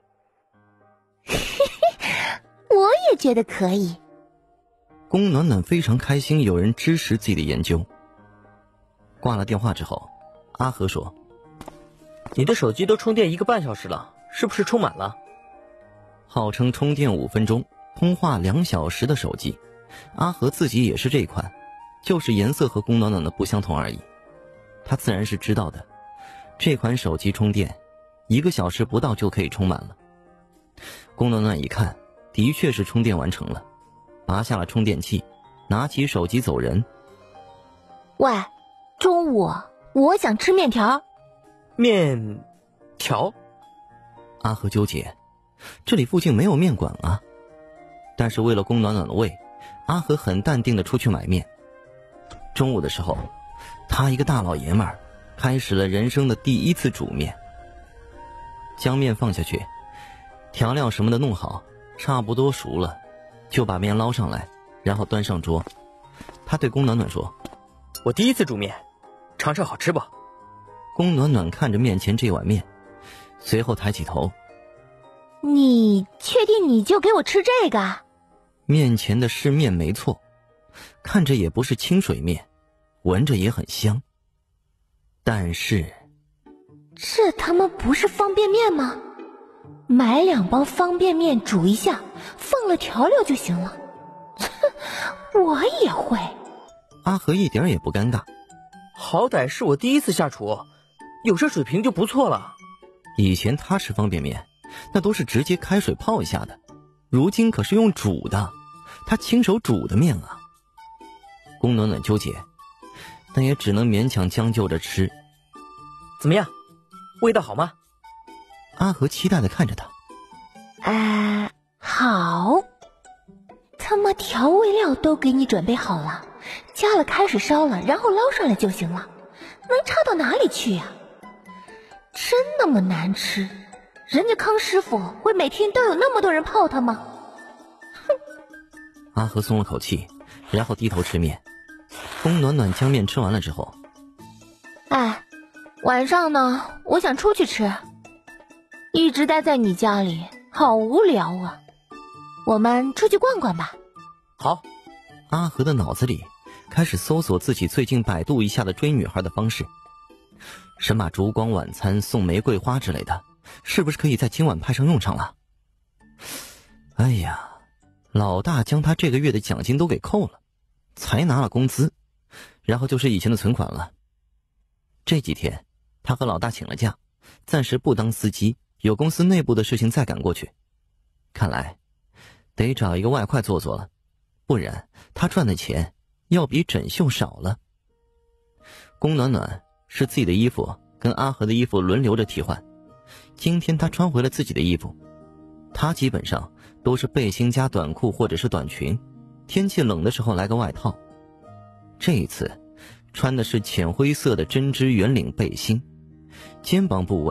我也觉得可以。 宫暖暖非常开心有人支持自己的研究。挂了电话之后，阿和说：“ 你的手机都充电一个半小时了，是不是充满了？” 号称充电五分钟，通话两小时的手机，阿和自己也是这款，就是颜色和宫暖暖的不相同而已。他自然是知道的，这款手机充电一个小时不到就可以充满了。宫暖暖一看，的确是充电完成了，拔下了充电器，拿起手机走人。 喂，中午我想吃面条。 面条？ 阿和纠结，这里附近没有面馆啊。但是为了宫暖暖的胃，阿和很淡定的出去买面。中午的时候，他一个大老爷们儿开始了人生的第一次煮面。将面放下去，调料什么的弄好，差不多熟了，就把面捞上来，然后端上桌。他对宫暖暖说：“ 我第一次煮面，尝尝好吃不？” 宫暖暖看着面前这碗面，随后抬起头：“ 你确定你就给我吃这个？” 面前的是面没错，看着也不是清水面，闻着也很香。但是这他妈不是方便面吗？买两包方便面煮一下，放了调料就行了。我也会。 阿和一点也不尴尬， 好歹是我第一次下厨，有这水平就不错了。 以前他吃方便面那都是直接开水泡一下的，如今可是用煮的，他亲手煮的面啊。宫暖暖纠结，但也只能勉强将就着吃。 怎么样，味道好吗？ 阿和期待的看着他。 啊，好。他妈调味料都给你准备好了，加了开水烧了，然后捞上来就行了，能差到哪里去呀？真那么难吃？人家康师傅会每天都有那么多人泡它吗？ 哼！阿和松了口气，然后低头吃面。宫暖暖将面吃完了之后， 哎，晚上呢，我想出去吃，一直待在你家里好无聊啊，我们出去逛逛吧。 好。 阿和的脑子里开始搜索自己最近百度一下的追女孩的方式，神马烛光晚餐送玫瑰花之类的，是不是可以在今晚派上用场了？哎呀，老大将他这个月的奖金都给扣了，才拿了工资，然后就是以前的存款了。这几天他和老大请了假，暂时不当司机，有公司内部的事情再赶过去。看来得找一个外快做做了，不然他赚的钱要比枕秀少了。宫暖暖是自己的衣服跟阿和的衣服轮流着替换，今天他穿回了自己的衣服。他基本上都是背心加短裤或者是短裙，天气冷的时候来个外套。这一次穿的是浅灰色的针织圆领背心，肩膀部位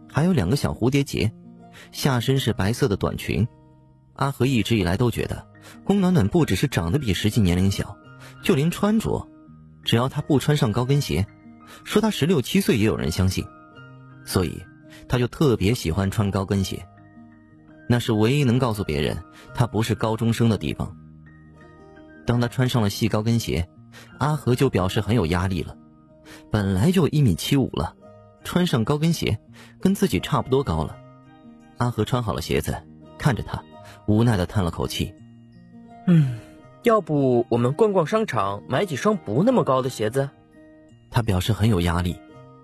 还有两个小蝴蝶结，下身是白色的短裙。阿和一直以来都觉得宫暖暖不只是长得比实际年龄小，就连穿着，只要她不穿上高跟鞋，说她十六七岁也有人相信。所以她就特别喜欢穿高跟鞋，那是唯一能告诉别人她不是高中生的地方。当她穿上了细高跟鞋，阿和就表示很有压力了。本来就一米七五了，穿上高跟鞋跟自己差不多高了。阿和穿好了鞋子，看着她无奈地叹了口气。 嗯，要不我们逛逛商场，买几双不那么高的鞋子？ 他表示很有压力。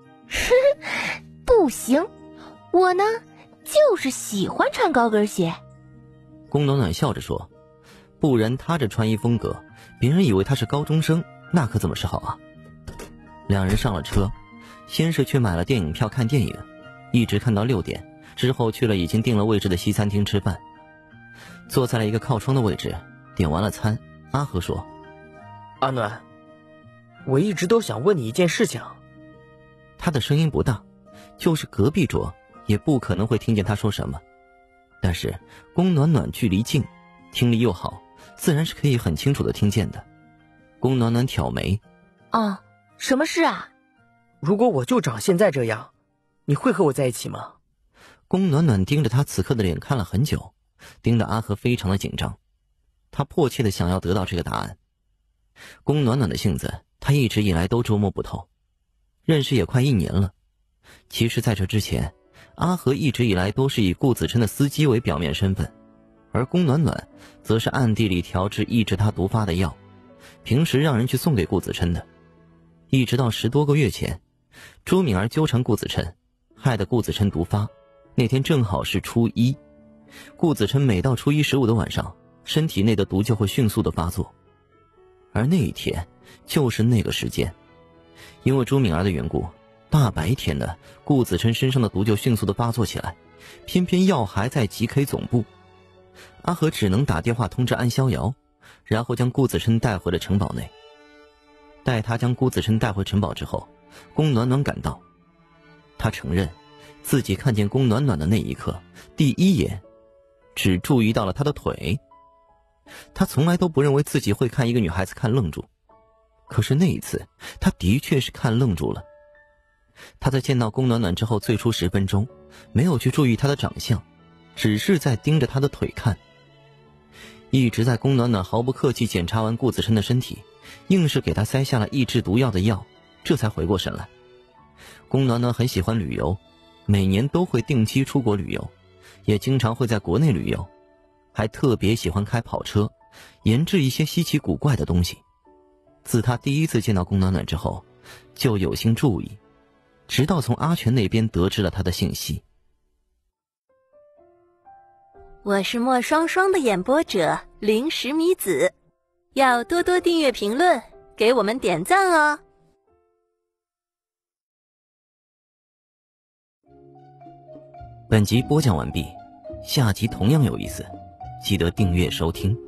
不行，我呢就是喜欢穿高跟鞋。 宫暖暖笑着说，不然他这穿衣风格，别人以为他是高中生，那可怎么是好啊。两人上了车，先是去买了电影票看电影，一直看到六点，之后去了已经订了位置的西餐厅吃饭。坐在了一个靠窗的位置，点完了餐，阿和说： 阿暖，我一直都想问你一件事情。 他的声音不大，就是隔壁桌也不可能会听见他说什么，但是宫暖暖距离近，听力又好，自然是可以很清楚的听见的。宫暖暖挑眉： 哦，什么事啊？ 如果我就长现在这样，你会和我在一起吗？ 宫暖暖盯着他此刻的脸看了很久，盯得阿和非常的紧张，他迫切的想要得到这个答案。宫暖暖的性子他一直以来都捉摸不透，认识也快一年了。其实在这之前，阿和一直以来都是以顾子琛的司机为表面身份，而宫暖暖则是暗地里调制抑制他毒发的药，平时让人去送给顾子琛的。一直到十多个月前，朱敏儿纠缠顾子琛，害得顾子琛毒发。那天正好是初一，顾子琛每到初一十五的晚上，身体内的毒就会迅速的发作。而那一天就是那个时间，因为朱敏儿的缘故，大白天的顾子琛身上的毒就迅速的发作起来，偏偏药还在 G K 总部。阿和只能打电话通知安逍遥，然后将顾子琛带回了城堡内。待他将顾子琛带回城堡之后，宫暖暖赶到。他承认自己看见宫暖暖的那一刻，第一眼只注意到了她的腿。他从来都不认为自己会看一个女孩子看愣住，可是那一次他的确是看愣住了。他在见到宫暖暖之后，最初十分钟没有去注意她的长相，只是在盯着她的腿看。一直在宫暖暖毫不客气检查完顾子琛的身体，硬是给他塞下了抑制毒药的药，这才回过神来。宫暖暖很喜欢旅游，每年都会定期出国旅游，也经常会在国内旅游，还特别喜欢开跑车，研制一些稀奇古怪的东西。自他第一次见到宫暖暖之后，就有心注意，直到从阿全那边得知了他的信息。 我是莫双双的演播者零食米子，要多多订阅评论，给我们点赞哦。 本集播讲完毕，下集同样有意思，记得订阅收听。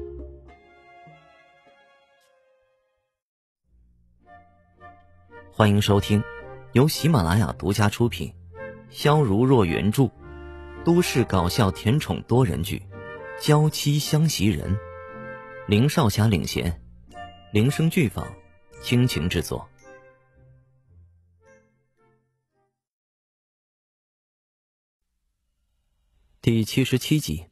欢迎收听由喜马拉雅独家出品，萧如若原著，都市搞笑甜宠多人剧《娇妻相袭人》，林少侠领衔，铃声剧坊倾情制作。第七十七集。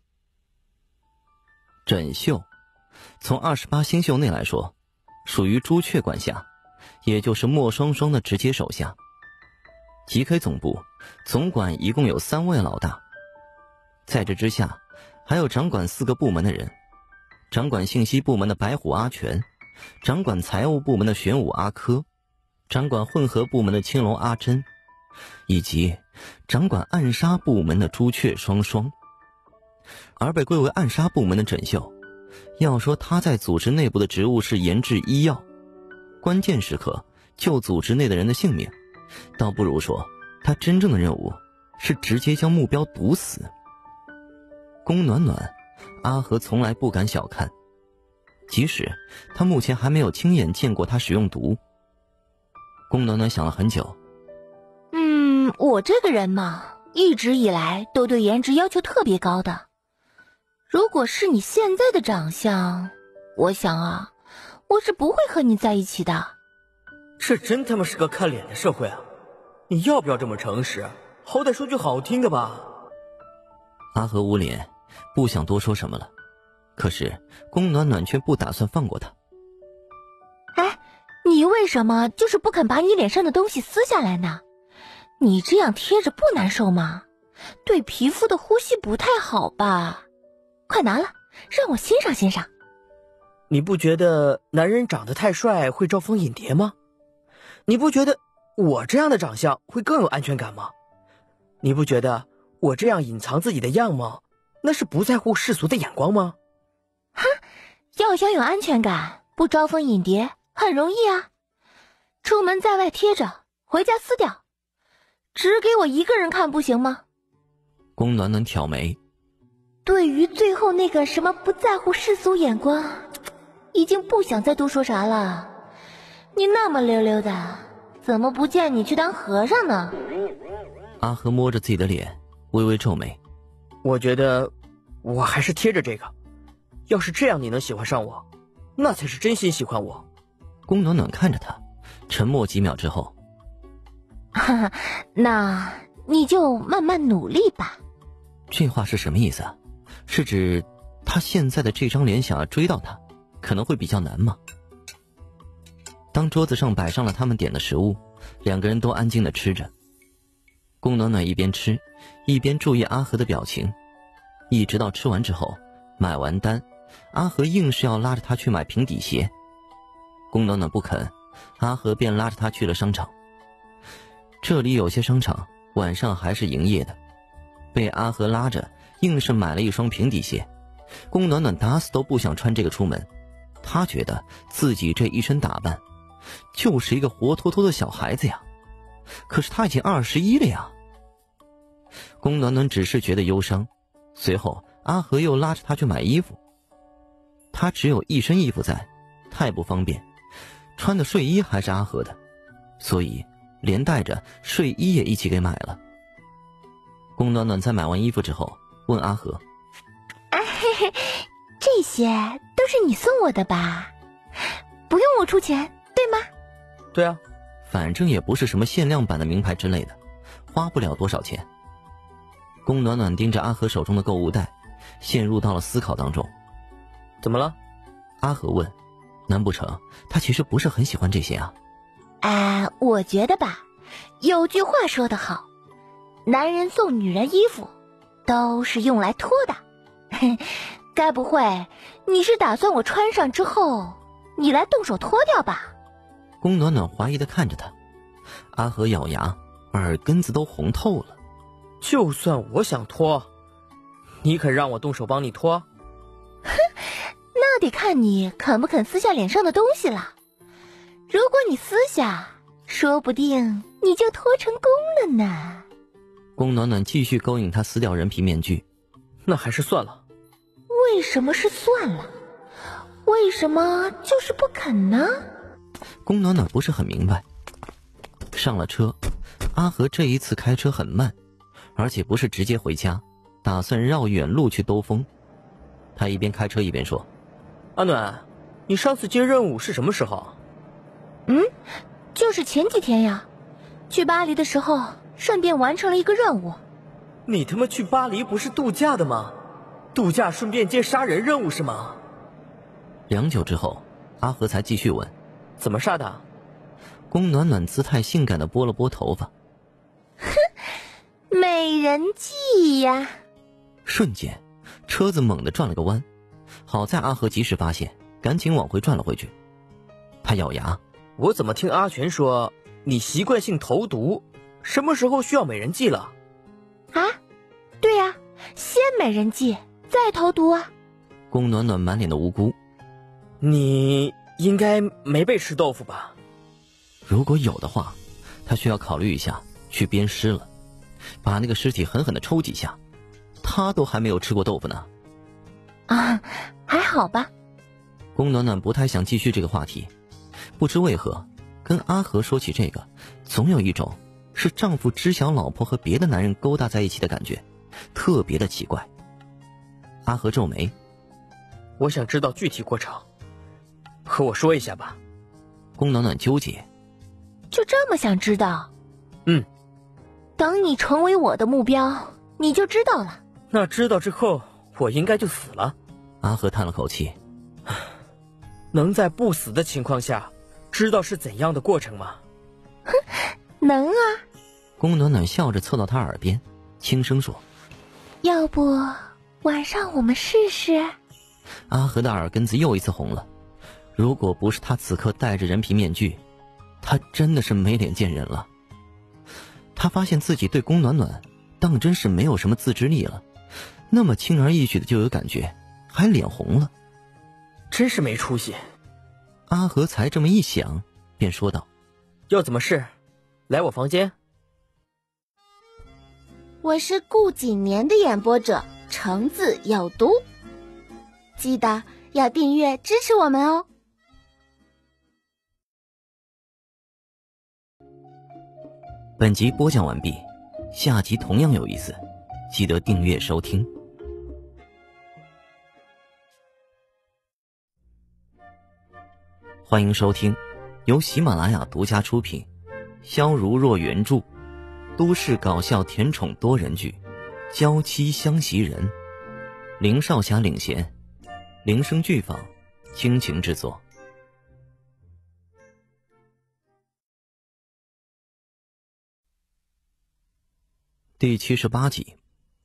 枕秀从二十八星宿内来说，属于朱雀管辖，也就是莫双双的直接手下。G K 总部总管一共有三位老大，在这之下还有掌管四个部门的人，掌管信息部门的白虎阿全，掌管财务部门的玄武阿珂，掌管混合部门的青龙阿珍，以及掌管暗杀部门的朱雀双双。而被归为暗杀部门的枕秀，要说他在组织内部的职务是研制医药，关键时刻救组织内的人的性命，倒不如说他真正的任务是直接将目标毒死。宫暖暖，阿和从来不敢小看，即使他目前还没有亲眼见过他使用毒。宫暖暖想了很久， 嗯，我这个人嘛， 一直以来都对颜值要求特别高的。如果是你现在的长相，我想啊，我是不会和你在一起的。 这真他妈是个看脸的社会啊！你要不要这么诚实？好歹说句好听的吧。 阿和捂脸，不想多说什么了。可是宫暖暖却不打算放过他。 哎，你为什么就是不肯把你脸上的东西撕下来呢？你这样贴着不难受吗？对皮肤的呼吸不太好吧？快拿了，让我欣赏欣赏。 你不觉得男人长得太帅会招蜂引蝶吗？你不觉得我这样的长相会更有安全感吗？你不觉得我这样隐藏自己的样貌，那是不在乎世俗的眼光吗？ 哈，要想有安全感，不招蜂引蝶很容易啊。出门在外贴着，回家撕掉，只给我一个人看不行吗？ 宫暖暖挑眉， 对于最后那个什么不在乎世俗眼光，已经不想再多说啥了。你那么溜溜的，怎么不见你去当和尚呢？ 阿和摸着自己的脸，微微皱眉。 我觉得我还是贴着这个，要是这样你能喜欢上我，那才是真心喜欢我。 宫暖暖看着他，沉默几秒之后， 哈哈，那你就慢慢努力吧。 这话是什么意思啊？是指他现在的这张脸想要追到他，可能会比较难吗？当桌子上摆上了他们点的食物，两个人都安静地吃着。宫暖暖一边吃，一边注意阿和的表情，一直到吃完之后，买完单，阿和硬是要拉着他去买平底鞋。宫暖暖不肯，阿和便拉着他去了商场。这里有些商场晚上还是营业的，被阿和拉着硬是买了一双平底鞋。宫暖暖打死都不想穿这个出门，她觉得自己这一身打扮就是一个活脱脱的小孩子呀，可是她已经二十一了呀。宫暖暖只是觉得忧伤，随后阿和又拉着她去买衣服。她只有一身衣服在，太不方便，穿的睡衣还是阿和的，所以连带着睡衣也一起给买了。宫暖暖在买完衣服之后问阿和， 啊嘿嘿，这些都是你送我的吧？不用我出钱，对吗？ 对啊， 反正也不是什么限量版的名牌之类的，花不了多少钱。宫暖暖盯着阿和手中的购物袋，陷入到了思考当中。 怎么了？ 阿和问。难不成他其实不是很喜欢这些啊？ 啊，我觉得吧，有句话说得好，男人送女人衣服都是用来脱的。该不会你是打算我穿上之后你来动手脱掉吧？ 宫暖暖怀疑地看着他。阿和咬牙，耳根子都红透了。 就算我想脱，你肯让我动手帮你脱？ 哼，那得看你肯不肯撕下脸上的东西了。如果你撕下，说不定你就脱成功了呢。 宫暖暖继续勾引他撕掉人皮面具。 那还是算了。 为什么是算了？为什么就是不肯呢？ 宫暖暖不是很明白。上了车，阿和这一次开车很慢，而且不是直接回家，打算绕远路去兜风。他一边开车一边说， 阿暖，你上次接任务是什么时候？ 嗯，就是前几天呀，去巴黎的时候顺便完成了一个任务。 你他妈去巴黎不是度假的吗？度假顺便接杀人任务是吗？ 良久之后，阿和才继续问， 怎么杀的？ 宫暖暖姿态性感地拨了拨头发。 哼，美人计呀！ 瞬间车子猛地转了个弯，好在阿和及时发现，赶紧往回转了回去。他咬牙， 我怎么听阿全说你习惯性投毒，什么时候需要美人计了？ 啊，对呀，先美人计再投毒啊。 宫暖暖满脸的无辜。 你应该没被吃豆腐吧？ 如果有的话，他需要考虑一下去鞭尸了，把那个尸体狠狠地抽几下。他都还没有吃过豆腐呢。 啊，还好吧。 宫暖暖不太想继续这个话题，不知为何跟阿和说起这个，总有一种是丈夫知晓老婆和别的男人勾搭在一起的感觉，特别的奇怪。阿和皱眉， 我想知道具体过程，和我说一下吧。 宫暖暖纠结， 就这么想知道？ 嗯， 等你成为我的目标，你就知道了。 那知道之后，我应该就死了。 阿和叹了口气， 能在不死的情况下，知道是怎样的过程吗？ 哼，能啊。 宫暖暖笑着凑到他耳边，轻声说：“ 要不晚上我们试试？” 阿和的耳根子又一次红了。如果不是他此刻戴着人皮面具，他真的是没脸见人了。他发现自己对宫暖暖当真是没有什么自制力了，那么轻而易举的就有感觉，还脸红了， 真是没出息。 阿和才这么一想，便说道：“ 要怎么试？来我房间。” 我是顾景年的演播者橙子有毒，记得要订阅支持我们哦。 本集播讲完毕，下集同样有意思，记得订阅收听。欢迎收听由喜马拉雅独家出品，萧如若原著，都市搞笑甜宠多人剧《娇妻相袭人》，林少侠领衔，铃声剧坊倾情制作。第七十八集。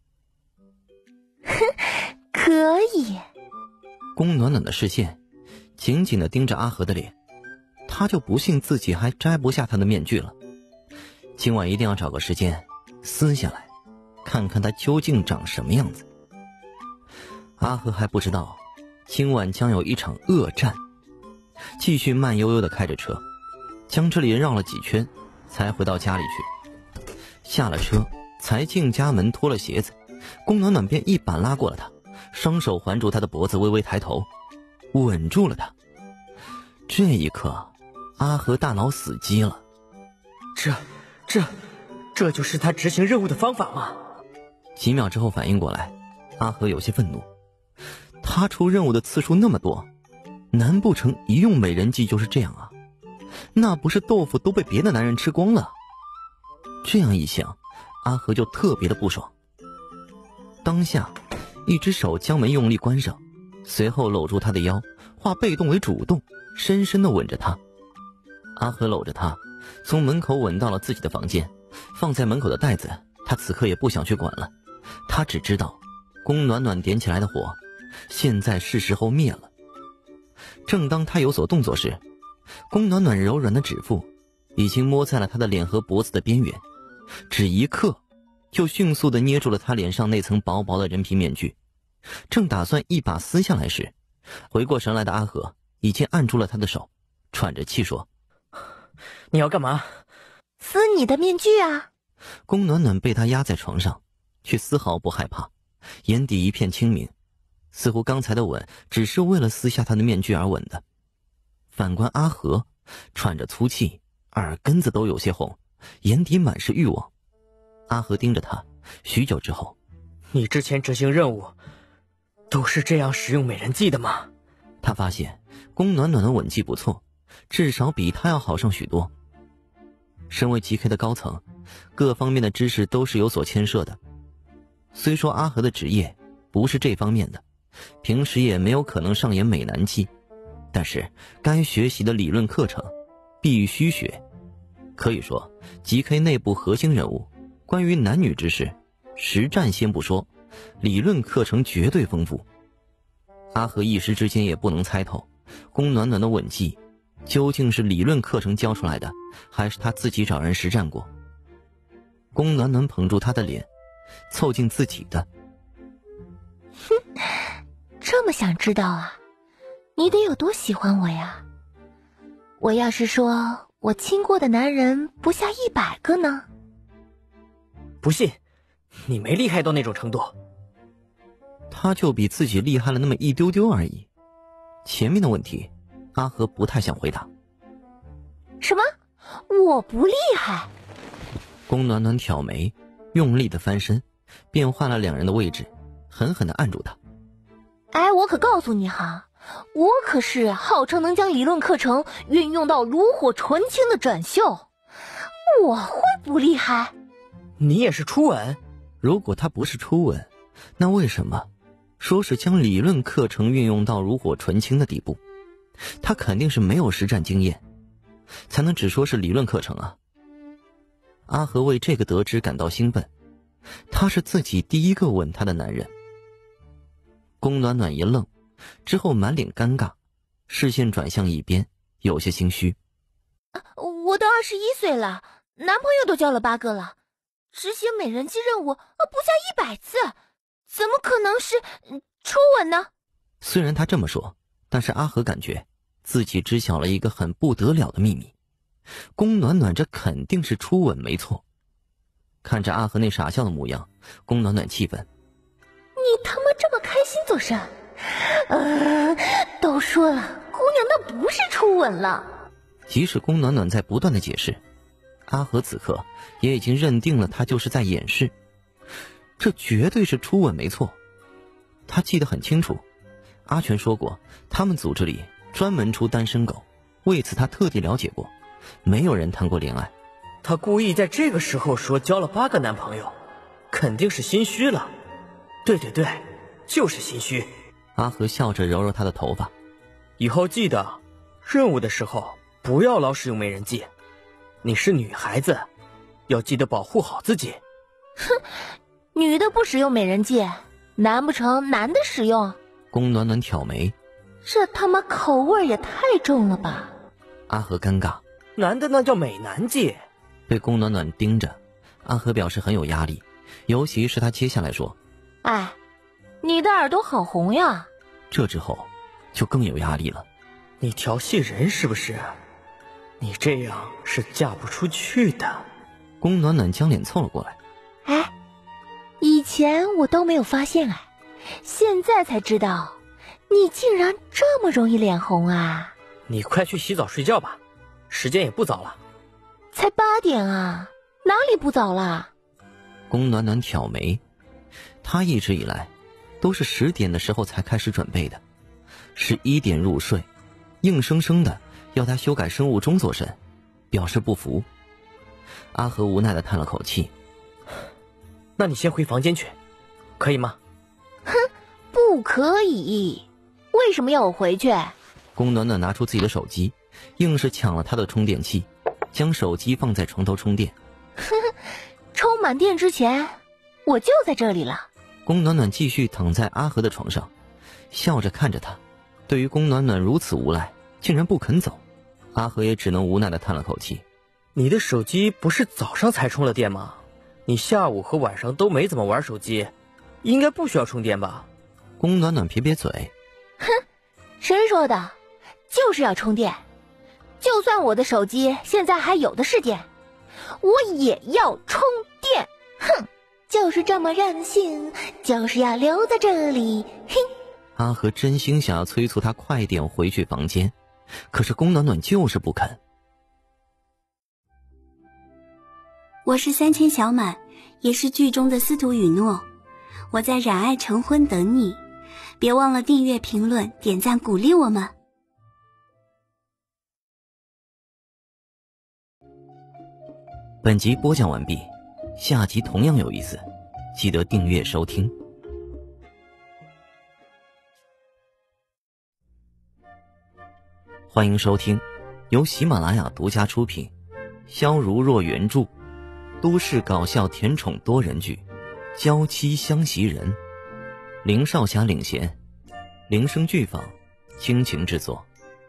可以。 宫暖暖的视线紧紧地盯着阿和的脸，他就不信自己还摘不下他的面具了。今晚一定要找个时间撕下来，看看他究竟长什么样子。阿和还不知道今晚将有一场恶战，继续慢悠悠地开着车，将这里绕了几圈，才回到家里去。下了车，才进家门脱了鞋子，宫暖暖便一把拉过了他，双手环住他的脖子，微微抬头，稳住了他。这一刻，阿和大脑死机了。 这、这、这就是他执行任务的方法吗？ 几秒之后反应过来，阿和有些愤怒。他出任务的次数那么多，难不成一用美人计就是这样啊？那不是豆腐都被别的男人吃光了？这样一想，阿和就特别的不爽。当下一只手将门用力关上，随后搂住他的腰，化被动为主动，深深地吻着他。阿和搂着他从门口吻到了自己的房间，放在门口的袋子他此刻也不想去管了。他只知道宫暖暖点起来的火现在是时候灭了。正当他有所动作时，宫暖暖柔软的指腹已经摸在了他的脸和脖子的边缘，只一刻就迅速地捏住了他脸上那层薄薄的人皮面具。正打算一把撕下来时，回过神来的阿和已经按住了他的手，喘着气说：“ 你要干嘛？”“ 撕你的面具啊！” 宫暖暖被他压在床上，却丝毫不害怕，眼底一片清明，似乎刚才的吻只是为了撕下他的面具而吻的。反观阿和，喘着粗气，耳根子都有些红，眼底满是欲望。阿和盯着他许久之后：“ 你之前执行任务都是这样使用美人计的吗？” 他发现宫暖暖的吻技不错，至少比他要好上许多。身为 G K 的高层，各方面的知识都是有所牵涉的。虽说阿和的职业不是这方面的，平时也没有可能上演美男计，但是该学习的理论课程必须学。可以说 G K 内部核心人物关于男女之事，实战先不说，理论课程绝对丰富。阿和一时之间也不能猜透宫暖暖的吻技究竟是理论课程教出来的，还是他自己找人实战过。宫暖暖捧住他的脸，凑近自己的：“ 哼，这么想知道啊？你得有多喜欢我呀？我要是说我亲过的男人不下一百个呢？”“ 不信，你没厉害到那种程度。” 他就比自己厉害了那么一丢丢而已。前面的问题阿和不太想回答。 “什么？我不厉害？” 宫暖暖挑眉，用力的翻身，变换了两人的位置，狠狠的按住他。 哎，我可告诉你哈，我可是号称能将理论课程运用到炉火纯青的展秀，我会不厉害？ 你也是初吻？ 如果他不是初吻，那为什么说是将理论课程运用到炉火纯青的地步？他肯定是没有实战经验，才能只说是理论课程啊。阿和为这个得知感到兴奋，他是自己第一个吻他的男人。宫暖暖一愣，之后满脸尴尬，视线转向一边，有些心虚。 我都二十一岁了，男朋友都交了八个了，执行美人计任务不下一百次，怎么可能是初吻呢？ 虽然他这么说，但是阿和感觉自己知晓了一个很不得了的秘密。宫暖暖这肯定是初吻没错。看着阿和那傻笑的模样，宫暖暖气愤： 你他妈这么开心做甚？呃，都说了，姑娘那不是初吻了。 即使宫暖暖在不断的解释，阿和此刻也已经认定了他就是在掩饰。这绝对是初吻没错。他记得很清楚，阿全说过他们组织里专门出单身狗，为此他特地了解过，没有人谈过恋爱。 他故意在这个时候说交了八个男朋友，肯定是心虚了。对对对，就是心虚。 阿和笑着揉揉他的头发， 以后记得任务的时候不要老使用美人计，你是女孩子，要记得保护好自己。 哼，女的不使用美人计，难不成男的使用？ 宫暖暖挑眉， 这他妈口味也太重了吧。 阿和尴尬， 男的那叫美男计。 被宫暖暖盯着，阿和表示很有压力，尤其是他接下来说， 哎，你的耳朵好红呀。 这之后就更有压力了。 你调戏人是不是？你这样是嫁不出去的。 宫暖暖将脸凑了过来。 哎，以前我都没有发现哎，现在才知道你竟然这么容易脸红啊。 你快去洗澡睡觉吧，时间也不早了。 才八点啊，哪里不早啦？ 宫暖暖挑眉，她一直以来都是十点的时候才开始准备的，十一点入睡，硬生生的要她修改生物钟做甚，表示不服。阿和无奈的叹了口气， 那你先回房间去，可以吗？ 哼，不可以，为什么要我回去？ 宫暖暖拿出自己的手机，硬是抢了他的充电器，将手机放在床头充电。 呵呵，充满电之前我就在这里了。 宫暖暖继续躺在阿和的床上，笑着看着他。对于宫暖暖如此无赖，竟然不肯走，阿和也只能无奈的叹了口气。 你的手机不是早上才充了电吗？你下午和晚上都没怎么玩手机，应该不需要充电吧？ 宫暖暖撇撇嘴， 哼，谁说的？就是要充电，就算我的手机现在还有的是电，我也要充电。哼，就是这么任性，就是要留在这里。嘿， 阿和真心想要催促他快点回去房间，可是宫暖暖就是不肯。 我是三千小满，也是剧中的司徒允诺，我在染爱成婚等你，别忘了订阅、评论、点赞鼓励我们。 本集播讲完毕，下集同样有意思，记得订阅收听。欢迎收听由喜马拉雅独家出品，萧如若原著，都市搞笑甜宠多人剧《娇妻相袭人》，林少侠领衔，铃声剧坊倾情制作。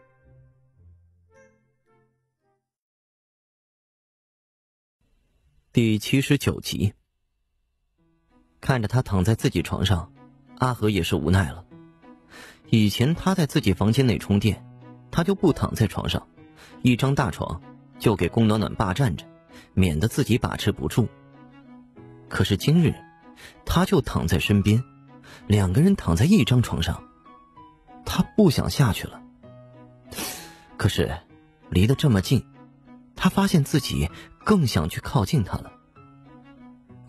第七十九集。看着他躺在自己床上，阿和也是无奈了。以前他在自己房间内充电，他就不躺在床上，一张大床就给宫暖暖霸占着，免得自己把持不住。可是今日他就躺在身边，两个人躺在一张床上，他不想下去了。可是离得这么近，他发现自己更想去靠近他了。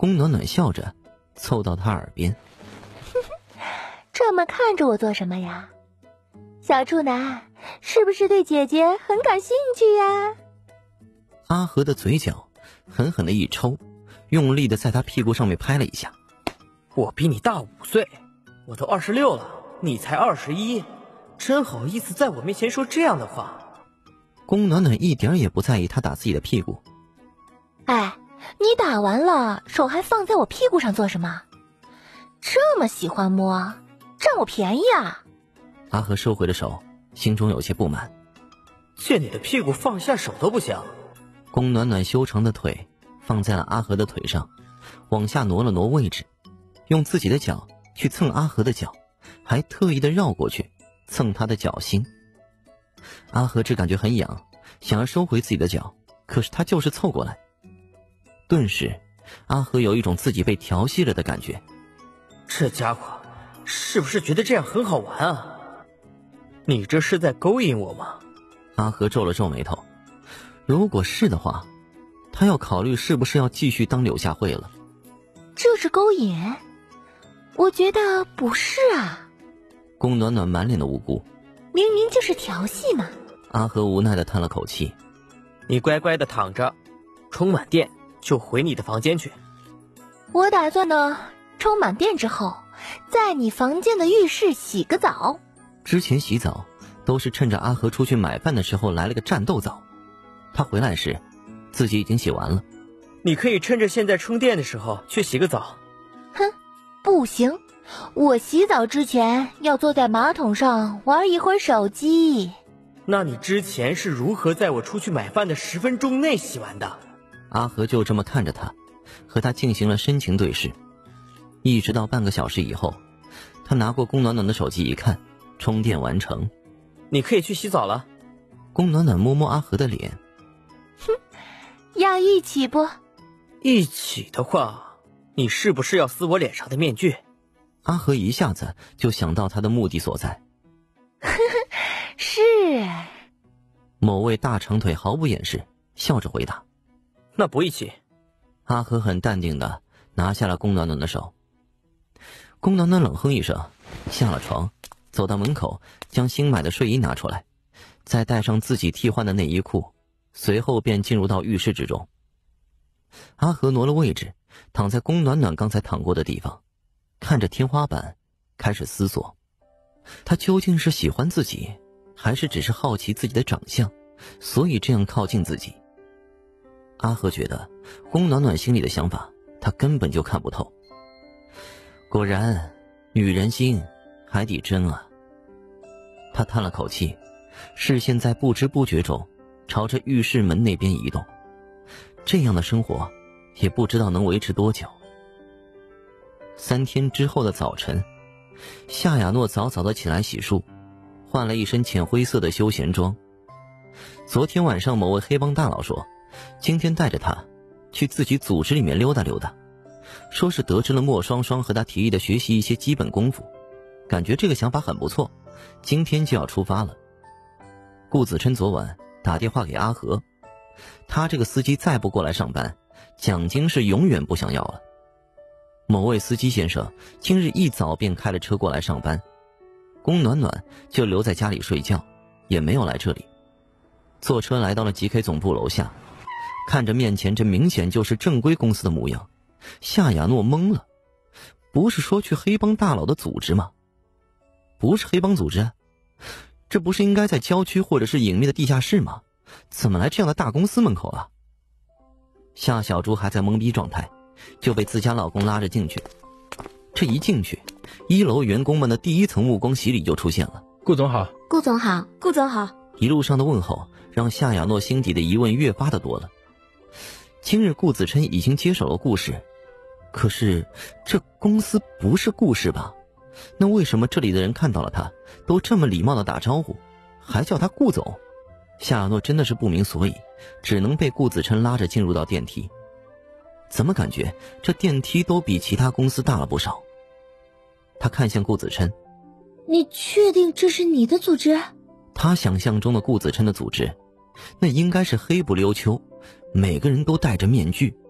宫暖暖笑着凑到他耳边， 这么看着我做什么呀？小处男，是不是对姐姐很感兴趣呀？ 阿和的嘴角狠狠的一抽，用力的在他屁股上面拍了一下。 我比你大五岁，我都二十六了，你才二十一，真好意思在我面前说这样的话。 宫暖暖一点也不在意他打自己的屁股。 哎，你打完了，手还放在我屁股上做什么？这么喜欢摸，占我便宜啊！ 阿和收回了手，心中有些不满。 借你的屁股放下手都不行。 宫暖暖修长的腿放在了阿和的腿上，往下挪了挪位置，用自己的脚去蹭阿和的脚，还特意的绕过去蹭他的脚心。阿和只感觉很痒，想要收回自己的脚，可是他就是凑过来。顿时阿和有一种自己被调戏了的感觉。 这家伙是不是觉得这样很好玩啊？你这是在勾引我吗？ 阿和皱了皱眉头，如果是的话，他要考虑是不是要继续当柳下惠了。 这是勾引？我觉得不是啊。 宫暖暖满脸的无辜， 明明就是调戏嘛。 阿和无奈的叹了口气。 你乖乖的躺着，充满电就回你的房间去。 我打算呢，充满电之后，在你房间的浴室洗个澡。 之前洗澡都是趁着阿和出去买饭的时候来了个战斗澡，他回来时自己已经洗完了。 你可以趁着现在充电的时候去洗个澡。 哼，不行，我洗澡之前要坐在马桶上玩一会儿手机。 那你之前是如何在我出去买饭的十分钟内洗完的？ 阿和就这么看着他，和他进行了深情对视，一直到半个小时以后，他拿过宫暖暖的手机一看，充电完成。 你可以去洗澡了。 宫暖暖摸摸阿和的脸， 哼，要一起不？ 一起的话，你是不是要撕我脸上的面具？ 阿和一下子就想到他的目的所在。 呵呵，是。 某位大长腿毫不掩饰，笑着回答： 那不一起。 阿和很淡定的拿下了宫暖暖的手。宫暖暖冷哼一声，下了床，走到门口，将新买的睡衣拿出来，再带上自己替换的内衣裤，随后便进入到浴室之中。阿和挪了位置，躺在宫暖暖刚才躺过的地方，看着天花板，开始思索，他究竟是喜欢自己，还是只是好奇自己的长相，所以这样靠近自己。阿和觉得宫暖暖心里的想法他根本就看不透。果然女人心海底针啊。他叹了口气，视线在不知不觉中朝着浴室门那边移动。这样的生活也不知道能维持多久。三天之后的早晨，夏亚诺早早的起来洗漱，换了一身浅灰色的休闲装。昨天晚上某位黑帮大佬说，今天带着他去自己组织里面溜达溜达，说是得知了莫双双和他提议的学习一些基本功夫，感觉这个想法很不错，今天就要出发了。顾子琛昨晚打电话给阿和，他这个司机再不过来上班，奖金是永远不想要了。某位司机先生今日一早便开了车过来上班，宫暖暖就留在家里睡觉，也没有来这里。坐车来到了 G K 总部楼下，看着面前这明显就是正规公司的模样，夏亚诺懵了。不是说去黑帮大佬的组织吗？不是黑帮组织，这不是应该在郊区或者是隐秘的地下室吗？怎么来这样的大公司门口了？夏小猪还在懵逼状态，就被自家老公拉着进去。这一进去，一楼员工们的第一层目光洗礼就出现了。 顾总好。 顾总好。 顾总好。 一路上的问候让夏亚诺心底的疑问越发的多了。今日顾子琛已经接手了顾氏，可是这公司不是顾氏吧？那为什么这里的人看到了他都这么礼貌的打招呼，还叫他顾总？夏亚诺真的是不明所以，只能被顾子琛拉着进入到电梯。怎么感觉这电梯都比其他公司大了不少？他看向顾子琛， 你确定这是你的组织？ 他想象中的顾子琛的组织，那应该是黑不溜秋，每个人都戴着面具，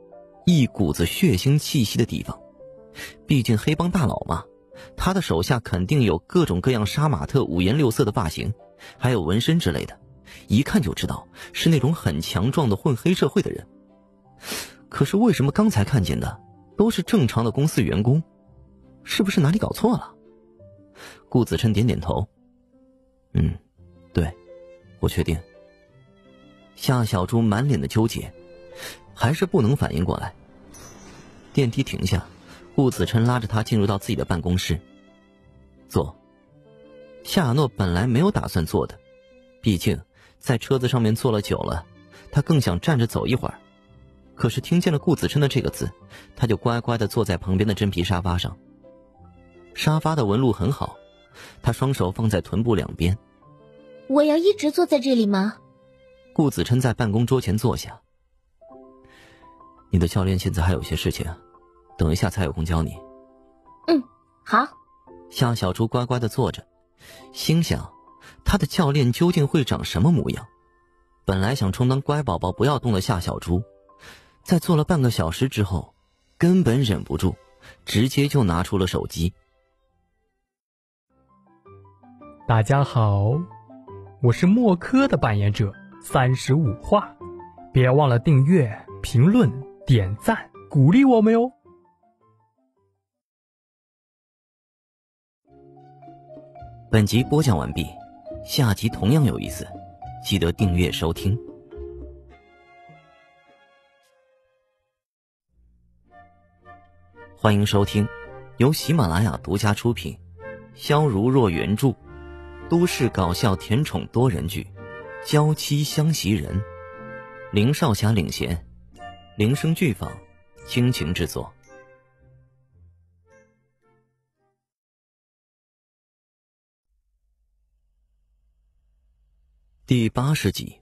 一股子血腥气息的地方。毕竟黑帮大佬嘛，他的手下肯定有各种各样杀马特五颜六色的发型，还有纹身之类的，一看就知道是那种很强壮的混黑社会的人。可是为什么刚才看见的都是正常的公司员工？是不是哪里搞错了？顾子琛点点头，嗯，对，我确定。夏小猪满脸的纠结，还是不能反应过来。电梯停下，顾子琛拉着他进入到自己的办公室。坐。夏亚诺本来没有打算坐的，毕竟在车子上面坐了久了，他更想站着走一会儿。可是听见了顾子琛的这个字，他就乖乖地坐在旁边的真皮沙发上。沙发的纹路很好，他双手放在臀部两边。 我要一直坐在这里吗？ 顾子琛在办公桌前坐下。你的教练现在还有些事情，等一下才有空教你。 嗯，好。 夏小猪乖乖地坐着，心想他的教练究竟会长什么模样。本来想充当乖宝宝不要动的夏小猪，在坐了半个小时之后，根本忍不住，直接就拿出了手机。 大家好，我是默柯的扮演者三十五话，别忘了订阅、评论、点赞，鼓励我们哟。 本集播讲完毕，下集同样有意思，记得订阅收听。欢迎收听由喜马拉雅独家出品，萧如若原著，都市搞笑甜宠多人剧《娇妻相袭人》，林少侠领衔，铃声剧坊倾情制作。第八十集。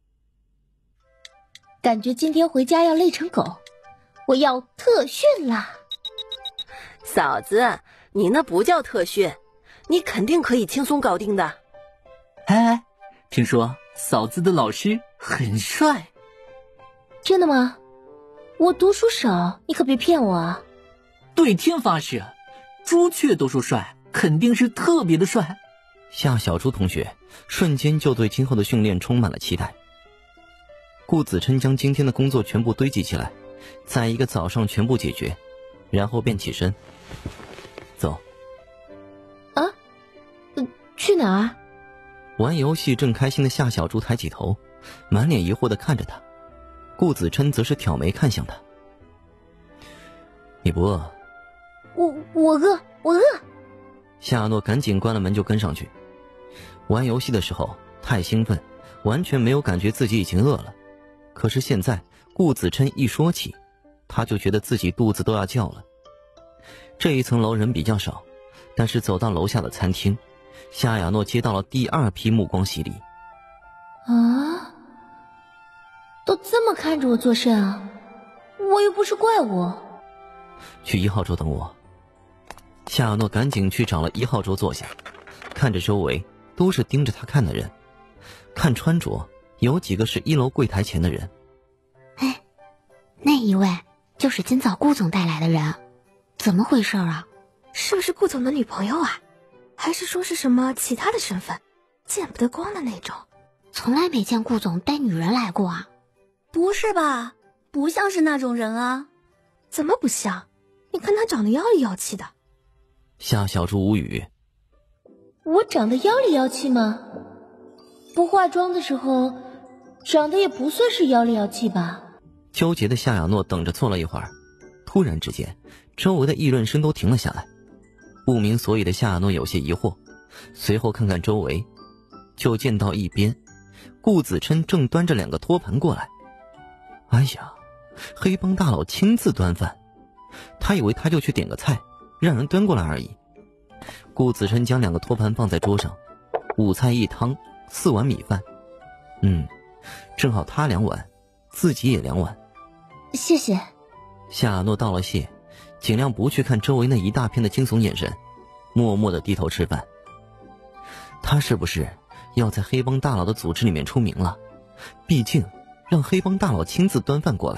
感觉今天回家要累成狗，我要特训啦！ 嫂子，你那不叫特训，你肯定可以轻松搞定的。 哎，听说嫂子的老师很帅。 真的吗？我读书少，你可别骗我啊！ 对天发誓，朱雀都说帅，肯定是特别的帅。 夏小猪同学瞬间就对今后的训练充满了期待。顾子琛将今天的工作全部堆积起来，在一个早上全部解决，然后便起身走。 啊？呃，去哪儿？ 玩游戏正开心的夏小猪抬起头，满脸疑惑地看着他。顾子琛则是挑眉看向他。你不饿？ 我我饿，我饿。 夏亚诺赶紧关了门就跟上去。玩游戏的时候太兴奋，完全没有感觉自己已经饿了。可是现在顾子琛一说起，他就觉得自己肚子都要叫了。这一层楼人比较少，但是走到楼下的餐厅，夏亚诺接到了第二批目光洗礼。 啊，都这么看着我做甚啊？我又不是怪物。 去一号桌等我。夏亚诺赶紧去找了一号桌坐下，看着周围都是盯着他看的人，看穿着有几个是一楼柜台前的人。 哎，那一位就是今早顾总带来的人，怎么回事啊？ 是不是顾总的女朋友啊？还是说是什么其他的身份，见不得光的那种？ 从来没见顾总带女人来过啊。 不是吧，不像是那种人啊。 怎么不像？你看他长得妖里妖气的。 夏小猪无语。 我长得妖里妖气吗？不化妆的时候长得也不算是妖里妖气吧。 纠结的夏亚诺等着坐了一会儿，突然之间周围的议论声都停了下来。不明所以的夏亚诺有些疑惑，随后看看周围，就见到一边顾子琛正端着两个托盘过来。哎呀，黑帮大佬亲自端饭，他以为他就去点个菜，让人端过来而已。顾子琛将两个托盘放在桌上，五菜一汤，四碗米饭。嗯，正好他两碗，自己也两碗。 谢谢。 夏亚诺道了谢，尽量不去看周围那一大片的惊悚眼神，默默地低头吃饭。他是不是要在黑帮大佬的组织里面出名了？毕竟让黑帮大佬亲自端饭过来，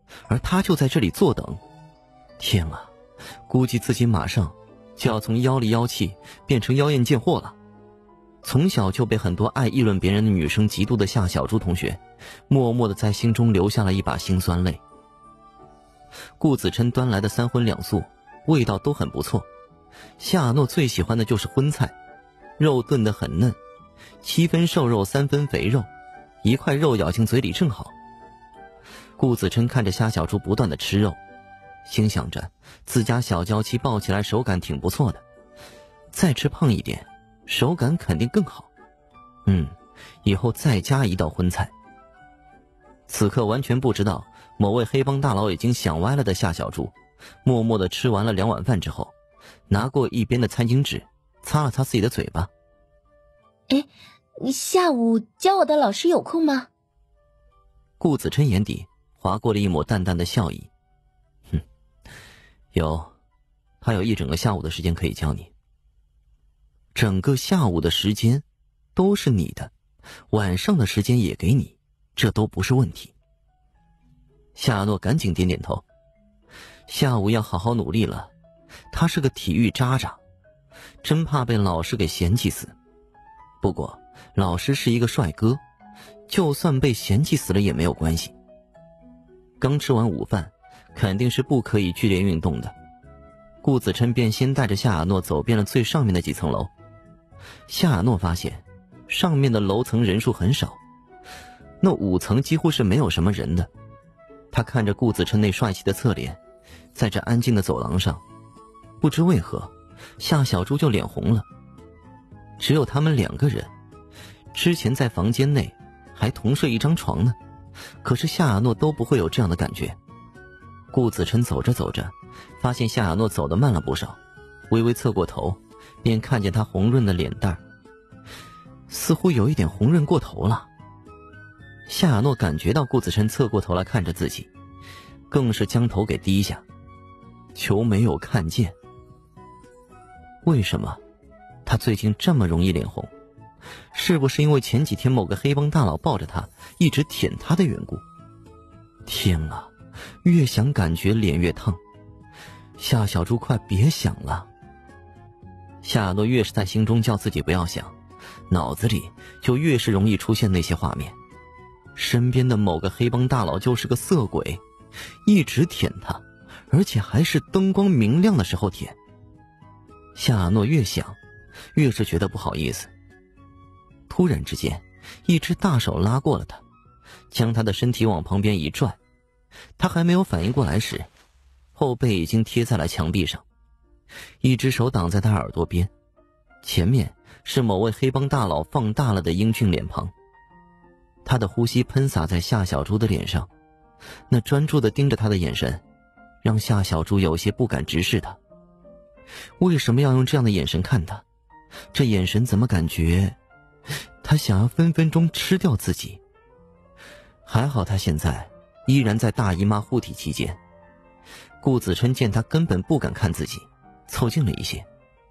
而他就在这里坐等。天啊，估计自己马上就要从妖里妖气变成妖艳贱货了。从小就被很多爱议论别人的女生嫉妒的夏小猪同学，默默地在心中流下了一把辛酸泪。顾子琛端来的三荤两素味道都很不错，夏诺最喜欢的就是荤菜，肉炖得很嫩，七分瘦肉三分肥肉，一块肉咬进嘴里正好。顾子琛看着夏小猪不断地吃肉，心想着自家小娇妻抱起来手感挺不错的，再吃胖一点手感肯定更好。嗯，以后再加一道荤菜。此刻完全不知道某位黑帮大佬已经想歪了的夏小猪，默默地吃完了两碗饭之后，拿过一边的餐巾纸擦了擦自己的嘴巴。 哎，你下午教我的老师有空吗？ 顾子琛眼底划过了一抹淡淡的笑意。哼，有，他有一整个下午的时间可以教你。整个下午的时间都是你的，晚上的时间也给你，这都不是问题。夏诺赶紧点点头，下午要好好努力了。他是个体育渣渣，真怕被老师给嫌弃死。不过老师是一个帅哥，就算被嫌弃死了也没有关系。刚吃完午饭，肯定是不可以剧烈运动的。顾子琛便先带着夏亚诺走遍了最上面的几层楼。夏亚诺发现上面的楼层人数很少，那五层几乎是没有什么人的。他看着顾子琛那帅气的侧脸，在这安静的走廊上，不知为何夏小猪就脸红了。只有他们两个人，之前在房间内还同睡一张床呢，可是夏亚诺都不会有这样的感觉。顾子琛走着走着，发现夏亚诺走得慢了不少，微微侧过头，便看见他红润的脸蛋儿，似乎有一点红润过头了。夏亚诺感觉到顾子琛侧过头来看着自己，更是将头给低下，求没有看见。为什么他最近这么容易脸红？是不是因为前几天某个黑帮大佬抱着他一直舔他的缘故？天啊，越想感觉脸越烫。夏小猪快别想了。夏亚诺越是在心中叫自己不要想，脑子里就越是容易出现那些画面。身边的某个黑帮大佬就是个色鬼，一直舔他，而且还是灯光明亮的时候舔。夏亚诺越想越是觉得不好意思。突然之间，一只大手拉过了他，将他的身体往旁边一拽。他还没有反应过来时，后背已经贴在了墙壁上，一只手挡在他耳朵边，前面是某位黑帮大佬放大了的英俊脸庞。他的呼吸喷洒在夏小猪的脸上，那专注地盯着他的眼神让夏小猪有些不敢直视他。为什么要用这样的眼神看他？这眼神怎么感觉他想要分分钟吃掉自己？还好他现在依然在大姨妈护体期间。顾子琛见他根本不敢看自己，凑近了一些。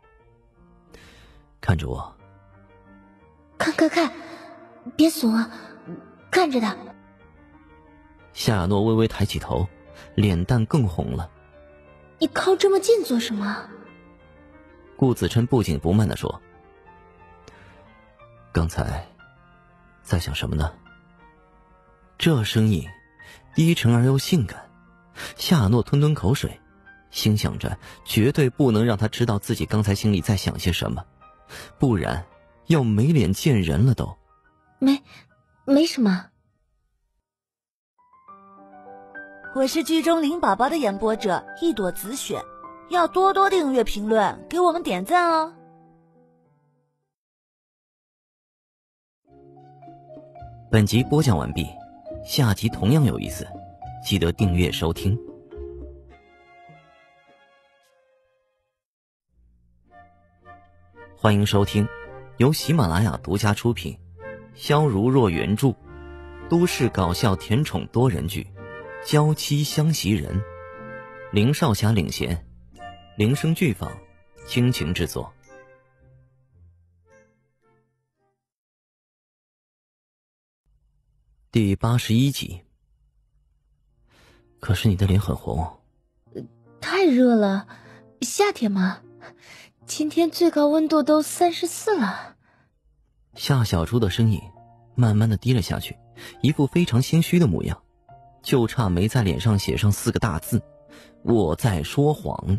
看着我。 看看看，别怂啊，看着他。 夏亚诺微微抬起头，脸蛋更红了。 你靠这么近做什么？ 顾子琛不紧不慢地说。刚才在想什么呢？这声音低沉而又性感。夏亚诺吞吞口水，心想着绝对不能让他知道自己刚才心里在想些什么，不然要没脸见人了都。 没没什么。 我是剧中林宝宝的演播者一朵紫雪，要多多订阅评论，给我们点赞哦。 本集播讲完毕，下集同样有意思，记得订阅收听。欢迎收听由喜马拉雅独家出品，萧如若原著，都市搞笑甜宠多人剧《娇妻相袭人》，林少侠领衔，铃声剧坊倾情制作。第八十一集。 可是你的脸很红。 太热了，夏天嘛，今天最高温度都三十四了。 夏小猪的声音慢慢的低了下去，一副非常心虚的模样，就差没在脸上写上四个大字：我在说谎。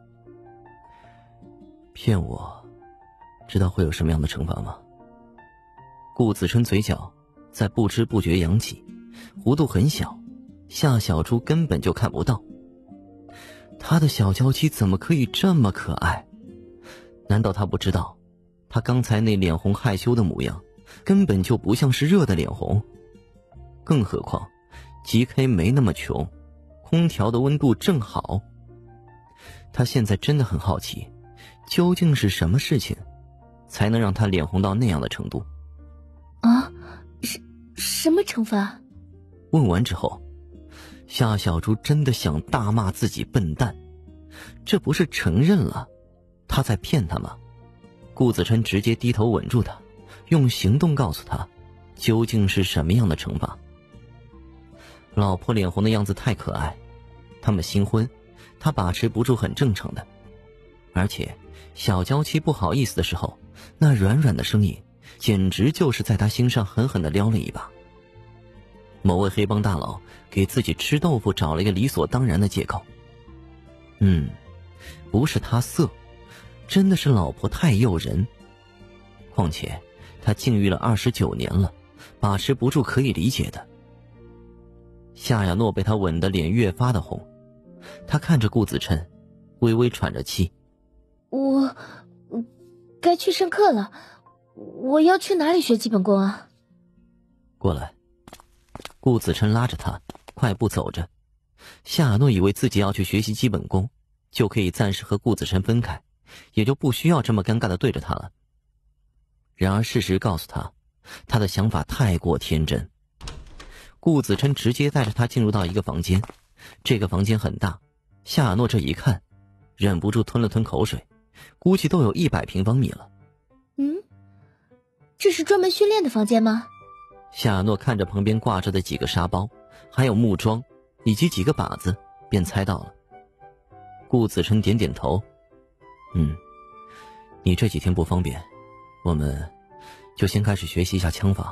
骗我，知道会有什么样的惩罚吗？顾子琛嘴角在不知不觉扬起，弧度很小，夏小猪根本就看不到。他的小娇妻怎么可以这么可爱？难道他不知道，他刚才那脸红害羞的模样根本就不像是热的脸红？更何况 G K 没那么穷，空调的温度正好。他现在真的很好奇，究竟是什么事情才能让他脸红到那样的程度？ 啊，什什么惩罚？ 问完之后，夏小猪真的想大骂自己笨蛋，这不是承认了他在骗他吗？顾子琛直接低头吻住他，用行动告诉他究竟是什么样的惩罚。老婆脸红的样子太可爱，他们新婚，他把持不住很正常的。而且小娇妻不好意思的时候，那软软的声音简直就是在他心上狠狠地撩了一把。某位黑帮大佬给自己吃豆腐找了一个理所当然的借口。嗯，不是他色，真的是老婆太诱人。况且他禁欲了二十九年了，把持不住可以理解的。夏亚诺被他吻得脸越发的红，他看着顾子琛，微微喘着气。 我该去上课了，我要去哪里学基本功啊？ 过来。顾子琛拉着他快步走着。夏亚诺以为自己要去学习基本功，就可以暂时和顾子琛分开，也就不需要这么尴尬的对着他了。然而事实告诉他，他的想法太过天真。顾子琛直接带着他进入到一个房间，这个房间很大，夏亚诺这一看忍不住吞了吞口水，估计都有一百平方米了。 嗯，这是专门训练的房间吗？ 夏亚诺看着旁边挂着的几个沙包，还有木桩以及几个靶子，便猜到了。顾子琛点点头，嗯，你这几天不方便，我们就先开始学习一下枪法。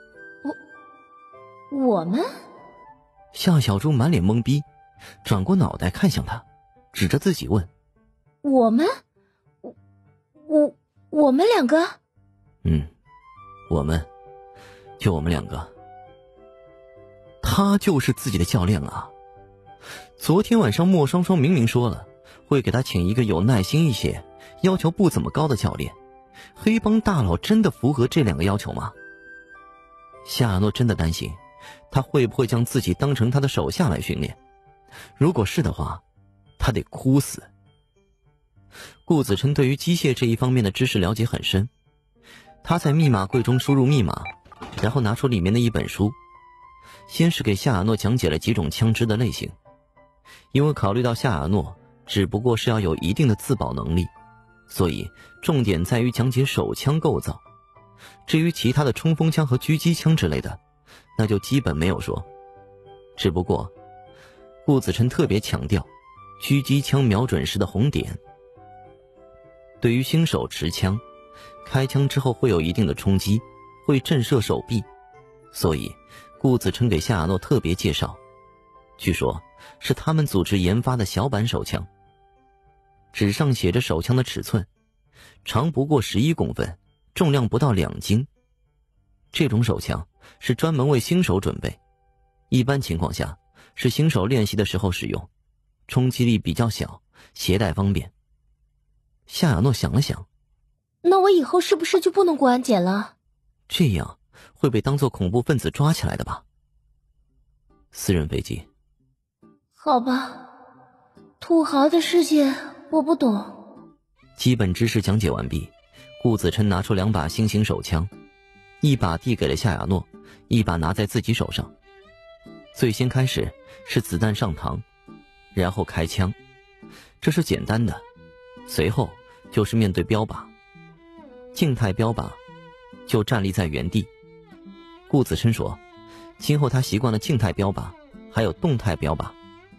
我我们？ 夏小猪满脸懵逼，转过脑袋看向他，指着自己问： 我们？我我我们两个？ 嗯，我们就我们两个。他就是自己的教练啊。昨天晚上莫双双明明说了会给他请一个有耐心一些，要求不怎么高的教练，黑帮大佬真的符合这两个要求吗？夏亚诺真的担心他会不会将自己当成他的手下来训练，如果是的话，他得哭死。顾子琛对于机械这一方面的知识了解很深，他在密码柜中输入密码，然后拿出里面的一本书，先是给夏亚诺讲解了几种枪支的类型。因为考虑到夏亚诺只不过是要有一定的自保能力，所以重点在于讲解手枪构造。至于其他的冲锋枪和狙击枪之类的，那就基本没有说。只不过顾子琛特别强调狙击枪瞄准时的红点。对于新手持枪，开枪之后会有一定的冲击，会震慑手臂，所以顾子琛给夏亚诺特别介绍，据说是他们组织研发的小版手枪。纸上写着手枪的尺寸，长不过十一公分，重量不到两斤。这种手枪是专门为新手准备，一般情况下是新手练习的时候使用，冲击力比较小，携带方便。夏亚诺想了想， 那我以后是不是就不能过安检了？ 这样会被当作恐怖分子抓起来的吧？私人飞机。 好吧，土豪的世界我不懂。 基本知识讲解完毕，顾子琛拿出两把新型手枪，一把递给了夏亚诺，一把拿在自己手上。最先开始是子弹上膛，然后开枪，这是简单的。随后就是面对标靶，静态标靶就站立在原地。顾子琛说，今后他习惯了静态标靶，还有动态标靶，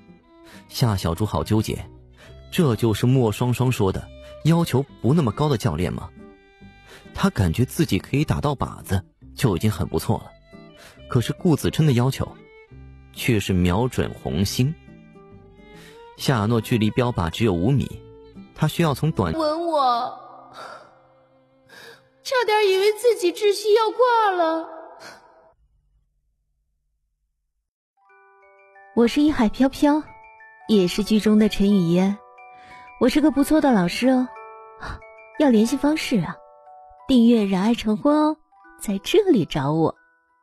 夏小猪好纠结，这就是莫双双说的要求不那么高的教练吗？他感觉自己可以打到靶子就已经很不错了，可是顾子琛的要求却是瞄准红心。夏亚诺距离标靶只有五米，他需要从短吻我，差点以为自己窒息要挂了。 我是一海飘飘，也是剧中的陈雨嫣，我是个不错的老师哦。要联系方式啊，订阅燃爱成婚哦，在这里找我。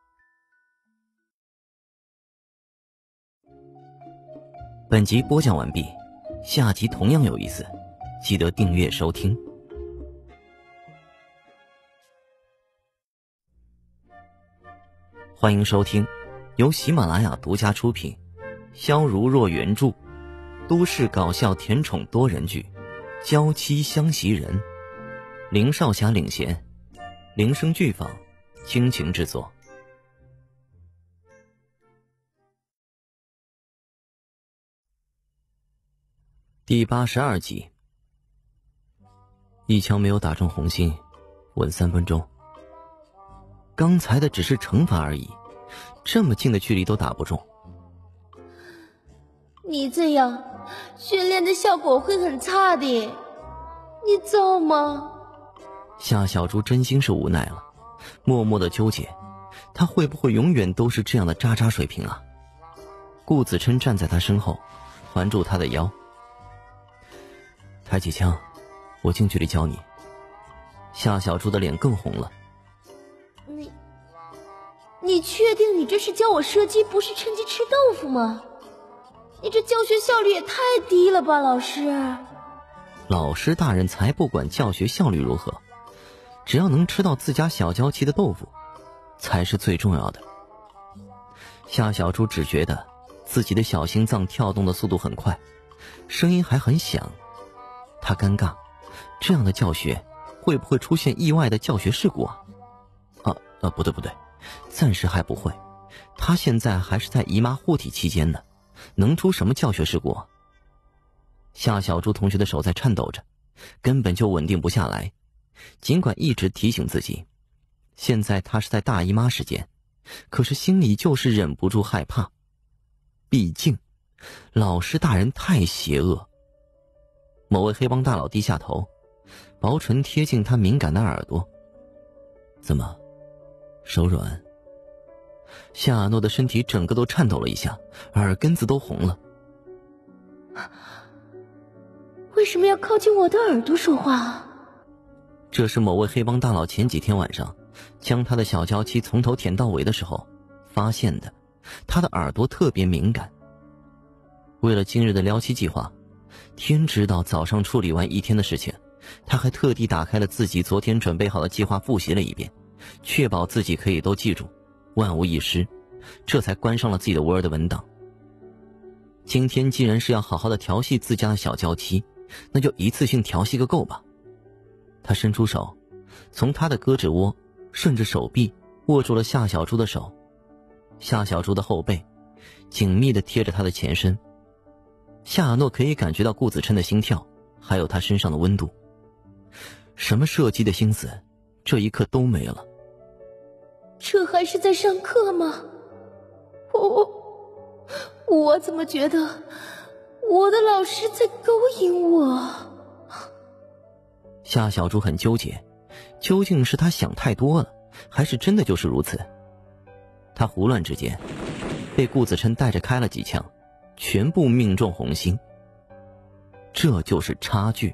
本集播讲完毕，下集同样有意思，记得订阅收听。欢迎收听由喜马拉雅独家出品，萧如若原著，都市搞笑甜宠多人剧《娇妻相袭人》，林少侠领衔，铃声剧坊倾情制作。第八十二集，一枪没有打中红心，吻三分钟。刚才的只是惩罚而已，这么近的距离都打不中。 你这样训练的效果会很差的，你造吗？ 夏小猪真心是无奈了，默默的纠结，他会不会永远都是这样的渣渣水平啊？顾子琛站在他身后，环住他的腰。抬起枪，我近距离教你。夏小猪的脸更红了。 你你确定你这是教我射击，不是趁机吃豆腐吗？你这教学效率也太低了吧，老师。 老师大人才不管教学效率如何，只要能吃到自家小娇妻的豆腐才是最重要的。夏小猪只觉得自己的小心脏跳动的速度很快，声音还很响。他尴尬，这样的教学会不会出现意外的教学事故啊？啊啊，不对不对，暂时还不会。他现在还是在姨妈护体期间呢，能出什么教学事故啊？夏小猪同学的手在颤抖着，根本就稳定不下来。尽管一直提醒自己，现在他是在大姨妈时间，可是心里就是忍不住害怕。毕竟，老师大人太邪恶。某位黑帮大佬低下头，薄唇贴近他敏感的耳朵。怎么，手软？夏亚诺的身体整个都颤抖了一下，耳根子都红了。 为什么要靠近我的耳朵说话？ 这是某位黑帮大佬前几天晚上将他的小娇妻从头舔到尾的时候发现的，他的耳朵特别敏感。为了今日的撩妻计划，天知道早上处理完一天的事情，他还特地打开了自己昨天准备好的计划复习了一遍，确保自己可以都记住，万无一失，这才关上了自己的 Word 文档。今天既然是要好好的调戏自家的小娇妻，那就一次性调戏个够吧。他伸出手，从他的胳肢窝顺着手臂握住了夏小猪的手，夏小猪的后背紧密地贴着他的前身。夏亚诺可以感觉到顾子琛的心跳，还有他身上的温度。什么射击的心思，这一刻都没了。 这还是在上课吗？我我怎么觉得我的老师在勾引我？ 夏小猪很纠结，究竟是他想太多了，还是真的就是如此？他胡乱之间被顾子琛带着开了几枪，全部命中红心。这就是差距。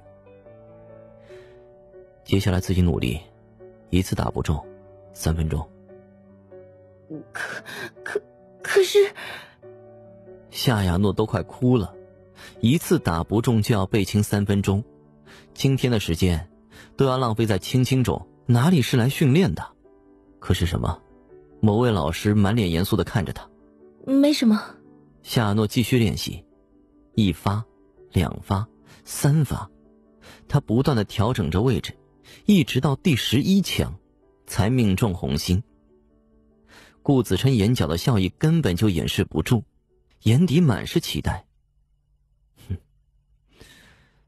接下来自己努力，一次打不中，三分钟。 可可可是， 夏亚诺都快哭了，一次打不中就要被清三分钟，今天的时间都要浪费在亲亲中，哪里是来训练的？可是什么？某位老师满脸严肃地看着他。 没什么。 夏亚诺继续练习，一发，两发，三发，他不断地调整着位置，一直到第十一枪才命中红心。顾子琛眼角的笑意根本就掩饰不住，眼底满是期待。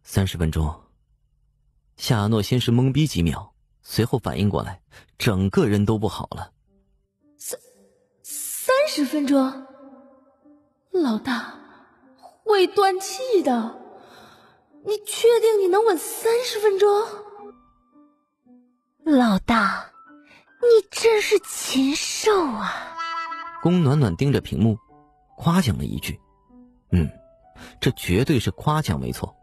三十分钟。夏亚诺先是懵逼几秒，随后反应过来，整个人都不好了。 三三十分钟，老大会断气的，你确定你能稳三十分钟？ 老大，你真是禽兽啊！ 宫暖暖盯着屏幕，夸奖了一句：“嗯，这绝对是夸奖没错。”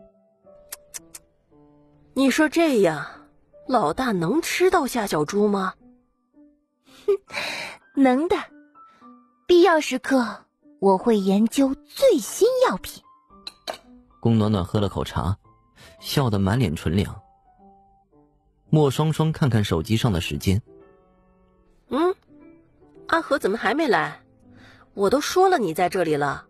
你说这样，老大能吃到夏小猪吗？ 哼，能的。必要时刻，我会研究最新药品。 宫暖暖喝了口茶，笑得满脸纯良。莫双双看看手机上的时间， 嗯，阿和怎么还没来？我都说了你在这里了。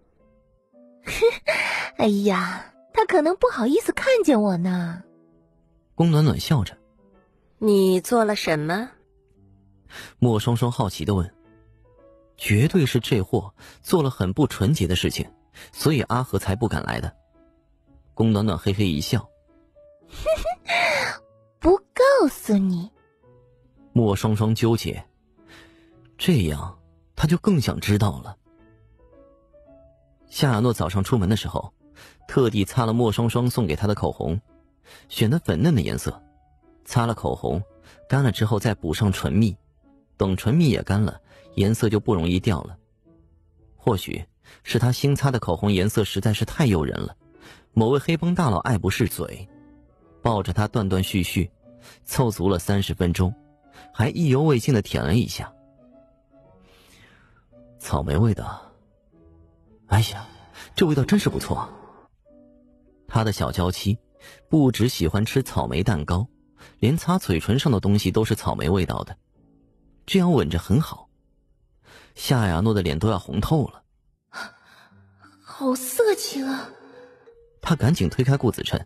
哎呀，他可能不好意思看见我呢。 宫暖暖笑着， 你做了什么？ 莫双双好奇地问。绝对是这货做了很不纯洁的事情，所以阿和才不敢来的。宫暖暖嘿嘿一笑， 不告诉你。 莫双双纠结，这样他就更想知道了。夏亚诺早上出门的时候，特地擦了莫双双送给他的口红，选的粉嫩的颜色。擦了口红，干了之后再补上唇蜜，等唇蜜也干了，颜色就不容易掉了。或许是他新擦的口红颜色实在是太诱人了，某位黑帮大佬爱不释嘴，抱着他断断续续凑足了三十分钟，还意犹未尽地舔了一下。草莓味道，哎呀，这味道真是不错啊。他的小娇妻不只喜欢吃草莓蛋糕，连擦嘴唇上的东西都是草莓味道的，这样吻着很好。夏亚诺的脸都要红透了， 好色情啊！ 他赶紧推开顾子琛，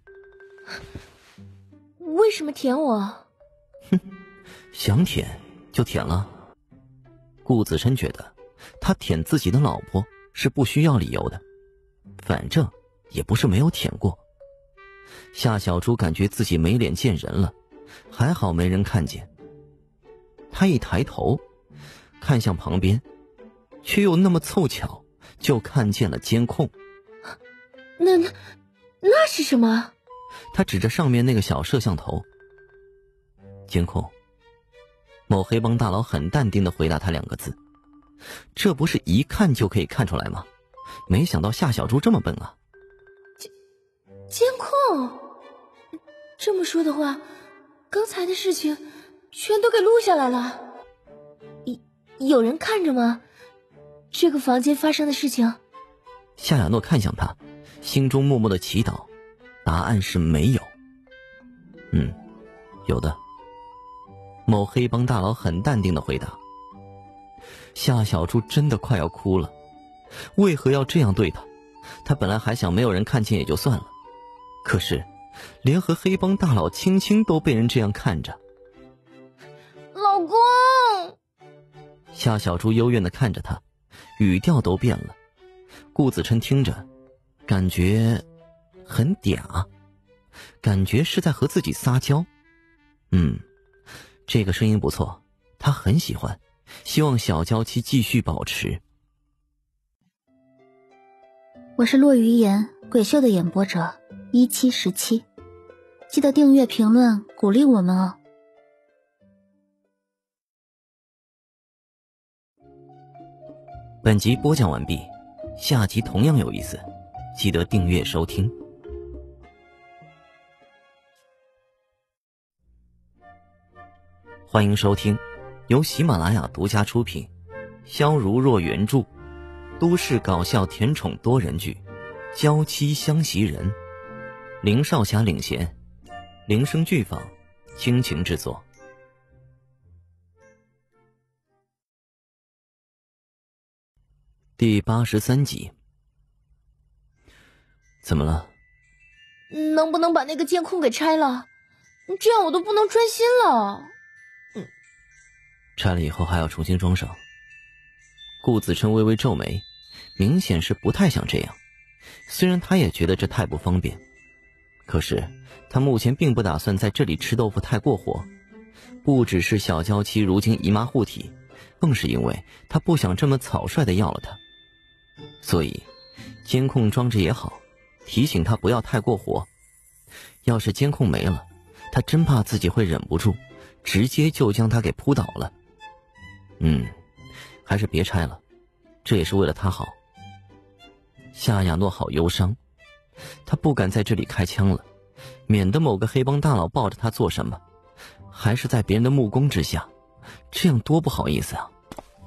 为什么舔我？ 哼，想舔就舔了。顾子琛觉得他舔自己的老婆是不需要理由的，反正也不是没有舔过。夏小猪感觉自己没脸见人了，还好没人看见。他一抬头看向旁边，却又那么凑巧就看见了监控。 那那那是什么？ 他指着上面那个小摄像头。监控。某黑帮大佬很淡定地回答他两个字，这不是一看就可以看出来吗？没想到夏小猪这么笨啊。 监监控？这么说的话，刚才的事情全都给录下来了。有有人看着吗？这个房间发生的事情？ 夏亚诺看向他，心中默默的祈祷，答案是没有。嗯，有的。某黑帮大佬很淡定的回答。夏小猪真的快要哭了，为何要这样对他？他本来还想没有人看见也就算了，可是连和黑帮大佬亲亲都被人这样看着。 老公！ 夏小猪幽怨地看着他，语调都变了。顾子琛听着感觉很嗲，感觉是在和自己撒娇。嗯，这个声音不错，他很喜欢，希望小娇妻继续保持。 我是落于言鬼秀的演播者一七十七，记得订阅评论鼓励我们哦。 本集播讲完毕，下集同样有意思，记得订阅收听。欢迎收听由喜马拉雅独家出品，萧如若原著，都市搞笑甜宠多人剧《娇妻相袭人》，林少侠领衔，铃声剧坊倾情制作。第八十三集。怎么了？ 能不能把那个监控给拆了？这样我都不能专心了。 嗯，拆了以后还要重新装上。顾子琛微微皱眉，明显是不太想这样，虽然他也觉得这太不方便， 可是他目前并不打算在这里吃豆腐太过火，不只是小娇妻如今姨妈护体，更是因为他不想这么草率地要了她。所以监控装着也好，提醒他不要太过火。要是监控没了，他真怕自己会忍不住直接就将他给扑倒了。嗯，还是别拆了，这也是为了他好。夏亚诺好忧伤，他不敢在这里开枪了，免得某个黑帮大佬抱着他做什么，还是在别人的目光之下，这样多不好意思啊。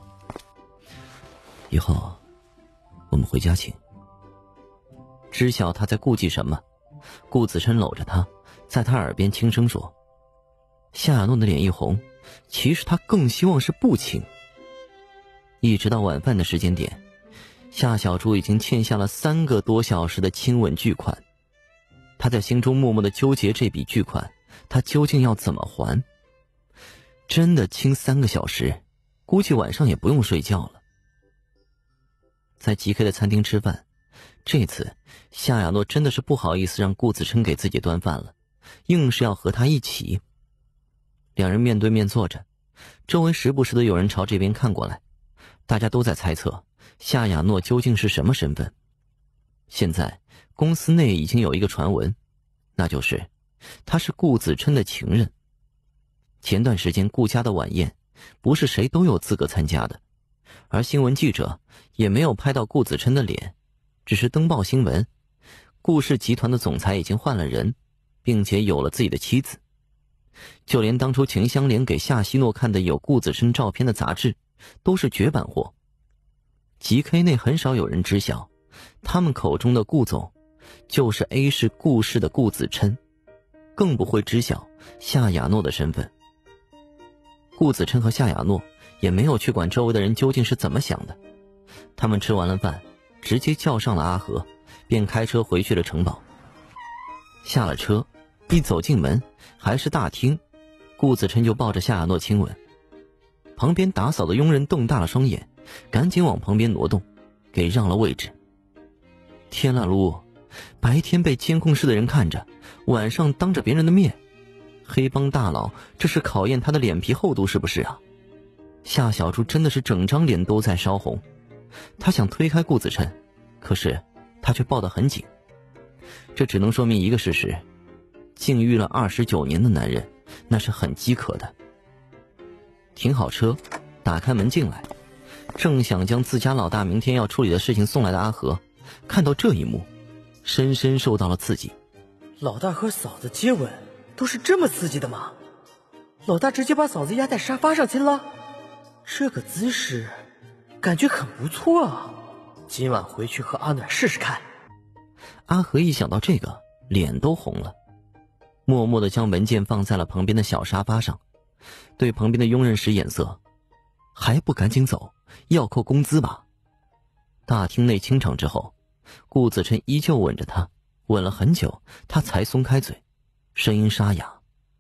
以后我们回家请。知晓他在顾忌什么，顾子琛搂着他，在他耳边轻声说。夏亚诺的脸一红，其实他更希望是不亲。一直到晚饭的时间点，夏小猪已经欠下了三个多小时的亲吻巨款。他在心中默默地纠结这笔巨款，他究竟要怎么还？真的亲三个小时，估计晚上也不用睡觉了。在 G K 的餐厅吃饭，这次夏亚诺真的是不好意思让顾子琛给自己端饭了，硬是要和他一起。两人面对面坐着，周围时不时的有人朝这边看过来，大家都在猜测夏亚诺究竟是什么身份。现在公司内已经有一个传闻，那就是他是顾子琛的情人。前段时间顾家的晚宴不是谁都有资格参加的，而新闻记者也没有拍到顾子琛的脸，只是登报新闻顾氏集团的总裁已经换了人，并且有了自己的妻子。就连当初秦香莲给夏希诺看的有顾子琛照片的杂志都是绝版货。 G K 内很少有人知晓，他们口中的顾总就是 A 市顾氏的顾子琛，更不会知晓夏亚诺的身份。顾子琛和夏亚诺也没有去管周围的人究竟是怎么想的，他们吃完了饭，直接叫上了阿和，便开车回去了城堡。下了车，一走进门还是大厅，顾子琛就抱着夏亚诺亲吻。旁边打扫的佣人瞪大了双眼，赶紧往旁边挪动，给让了位置。天啦噜，白天被监控室的人看着，晚上当着别人的面，黑帮大佬这是考验他的脸皮厚度是不是啊？夏小猪真的是整张脸都在烧红，他想推开顾子琛，可是他却抱得很紧。这只能说明一个事实，禁欲了二十九年的男人那是很饥渴的。停好车，打开门进来，正想将自家老大明天要处理的事情送来的阿和看到这一幕，深深受到了刺激。 老大和嫂子接吻都是这么刺激的吗？老大直接把嫂子压在沙发上亲了，这个姿势感觉很不错啊，今晚回去和阿暖试试看。 阿和一想到这个，脸都红了，默默地将文件放在了旁边的小沙发上，对旁边的佣人使眼色，还不赶紧走，要扣工资吧。大厅内清场之后，顾子琛依旧吻着她，吻了很久，他才松开嘴，声音沙哑：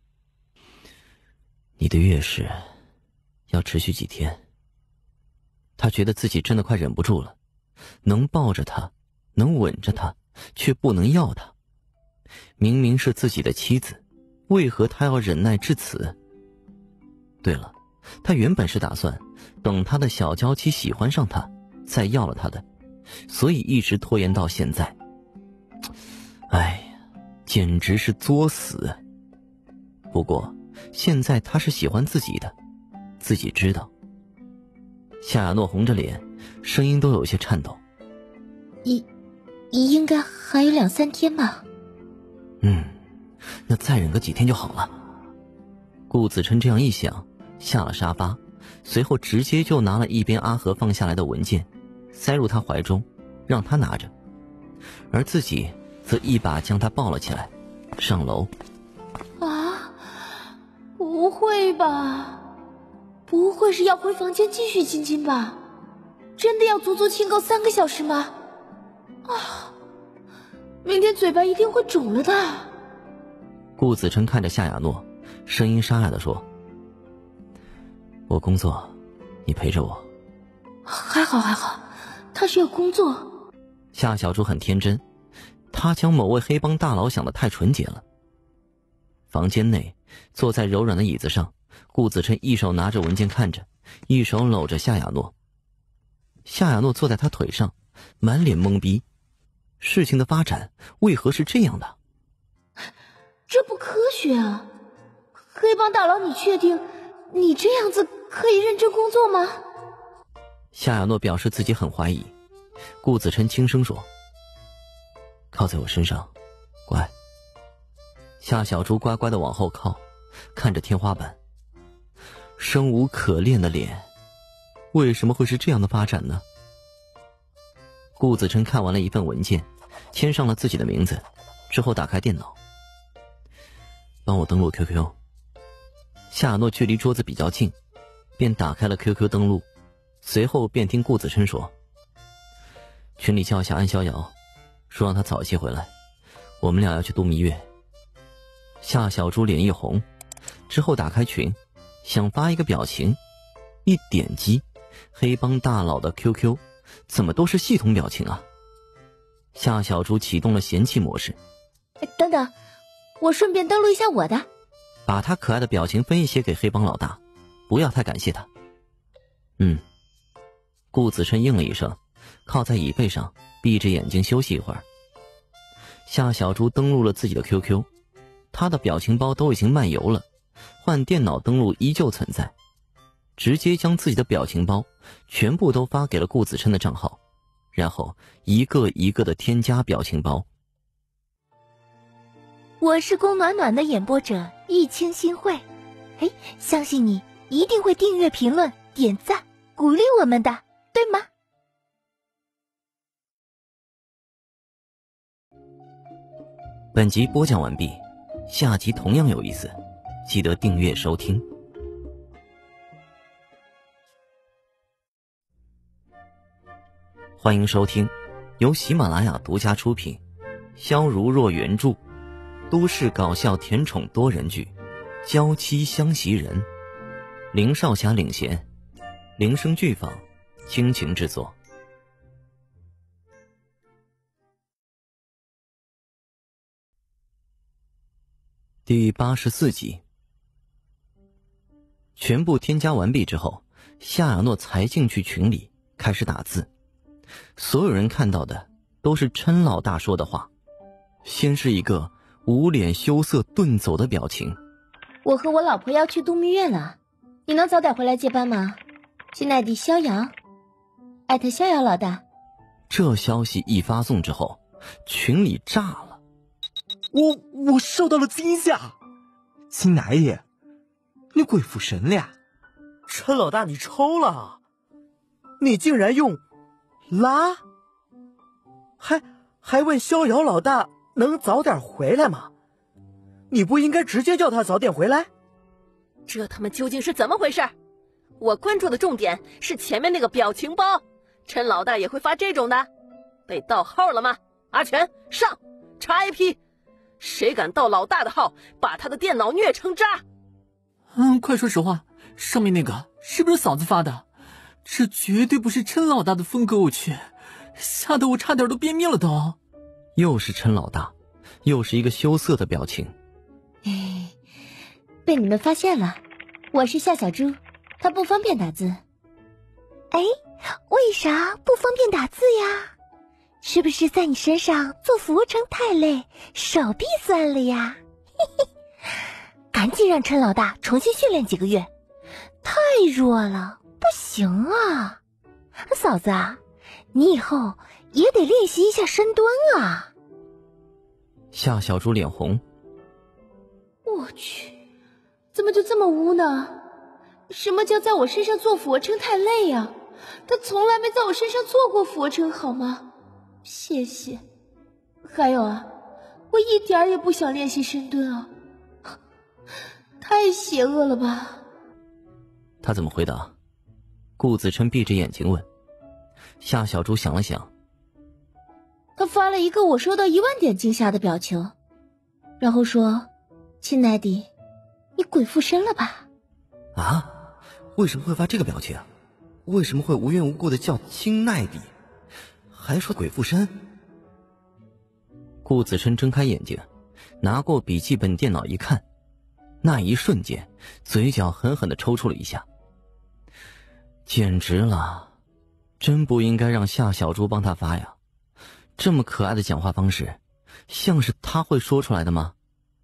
你的月事要持续几天？他觉得自己真的快忍不住了，能抱着她，能吻着她，却不能要她。明明是自己的妻子，为何他要忍耐至此？对了，他原本是打算等他的小娇妻喜欢上他，再要了他的，所以一直拖延到现在。哎呀，简直是作死。不过现在他是喜欢自己的，自己知道。夏亚诺红着脸，声音都有些颤抖。 应应该还有两三天吧。 嗯，那再忍个几天就好了。顾子琛这样一想，下了沙发，随后直接就拿了一边阿和放下来的文件，塞入他怀中，让他拿着，而自己则一把将他抱了起来，上楼。 啊，不会吧？不会是要回房间继续亲亲吧？真的要足足亲够三个小时吗？啊，明天嘴巴一定会肿了的。 顾子琛看着夏亚诺，声音沙哑地说：我工作，你陪着我。 还好还好，他是要工作。 夏小猪很天真， 他将某位黑帮大佬想得太纯洁了。房间内，坐在柔软的椅子上，顾子琛一手拿着文件看着，一手搂着夏亚诺。夏亚诺坐在他腿上，满脸懵逼。事情的发展为何是这样的？ 这不科学啊！黑帮大佬，你确定你这样子可以认真工作吗？ 夏亚诺表示自己很怀疑。顾子琛轻声说：“靠在我身上，乖。”夏小猪乖乖地往后靠，看着天花板。生无可恋的脸，为什么会是这样的发展呢？顾子琛看完了一份文件，签上了自己的名字，之后打开电脑，帮我登录 Q Q。 夏亚诺距离桌子比较近，便打开了 Q Q 登录，随后便听顾子琛说：“群里叫一下安逍遥，说让他早一些回来，我们俩要去度蜜月。”夏小猪脸一红，之后打开群，想发一个表情，一点击，黑帮大佬的 Q Q 怎么都是系统表情啊？夏小猪启动了嫌弃模式。 等等，我顺便登录一下我的。 把他可爱的表情分一些给黑帮老大，不要太感谢他。嗯。顾子琛应了一声，靠在椅背上，闭着眼睛休息一会儿。夏小猪登录了自己的 Q Q， 他的表情包都已经漫游了，换电脑登录依旧存在，直接将自己的表情包全部都发给了顾子琛的账号，然后一个一个的添加表情包。 我是宫暖暖的演播者易清新慧，哎，相信你一定会订阅、评论、点赞，鼓励我们的，对吗？ 本集播讲完毕，下集同样有意思，记得订阅收听。欢迎收听由喜马拉雅独家出品，萧如若原著，都市搞笑甜宠多人剧《娇妻相袭人》，林少侠领衔，铃声剧坊倾情制作。第八十四集。全部添加完毕之后，夏亚诺才进去群里开始打字。所有人看到的都是琛老大说的话，先是一个捂脸羞涩遁走的表情。 我和我老婆要去度蜜月了，你能早点回来接班吗？亲爱的逍遥，艾特逍遥老大。 这消息一发送之后，群里炸了。 我我受到了惊吓，亲奶爷，你鬼附神了呀！ 陈老大，你抽了，你竟然用拉，还还问逍遥老大能早点回来吗？你不应该直接叫他早点回来？ 这他妈究竟是怎么回事？我关注的重点是前面那个表情包，陈老大也会发这种的？被盗号了吗？阿全上查 I P， 谁敢盗老大的号，把他的电脑虐成渣！ 嗯，快说实话，上面那个是不是嫂子发的？这绝对不是陈老大的风格，我去，吓得我差点都便秘了都。 又是陈老大，又是一个羞涩的表情。 哎，被你们发现了，我是夏小猪，他不方便打字。 哎，为啥不方便打字呀？是不是在你身上做俯卧撑太累，手臂酸了呀？嘿嘿，赶紧让陈老大重新训练几个月，太弱了，不行啊！嫂子啊，你以后也得练习一下深蹲啊！ 夏小猪脸红。 我去，怎么就这么污呢？什么叫在我身上做俯卧撑太累呀？他从来没在我身上做过俯卧撑好吗？谢谢。还有啊，我一点也不想练习深蹲啊，太邪恶了吧？ 他怎么回答？顾子琛闭着眼睛问。夏小猪想了想， 他发了一个我收到一万点惊吓的表情，然后说：“亲爱的，你鬼附身了吧？” 啊？为什么会发这个表情？为什么会无缘无故的叫亲爱的，还说鬼附身？ 顾子琛睁开眼睛，拿过笔记本电脑一看，那一瞬间嘴角狠狠地抽搐了一下。简直了，真不应该让夏小猪帮他发呀，这么可爱的讲话方式，像是他会说出来的吗？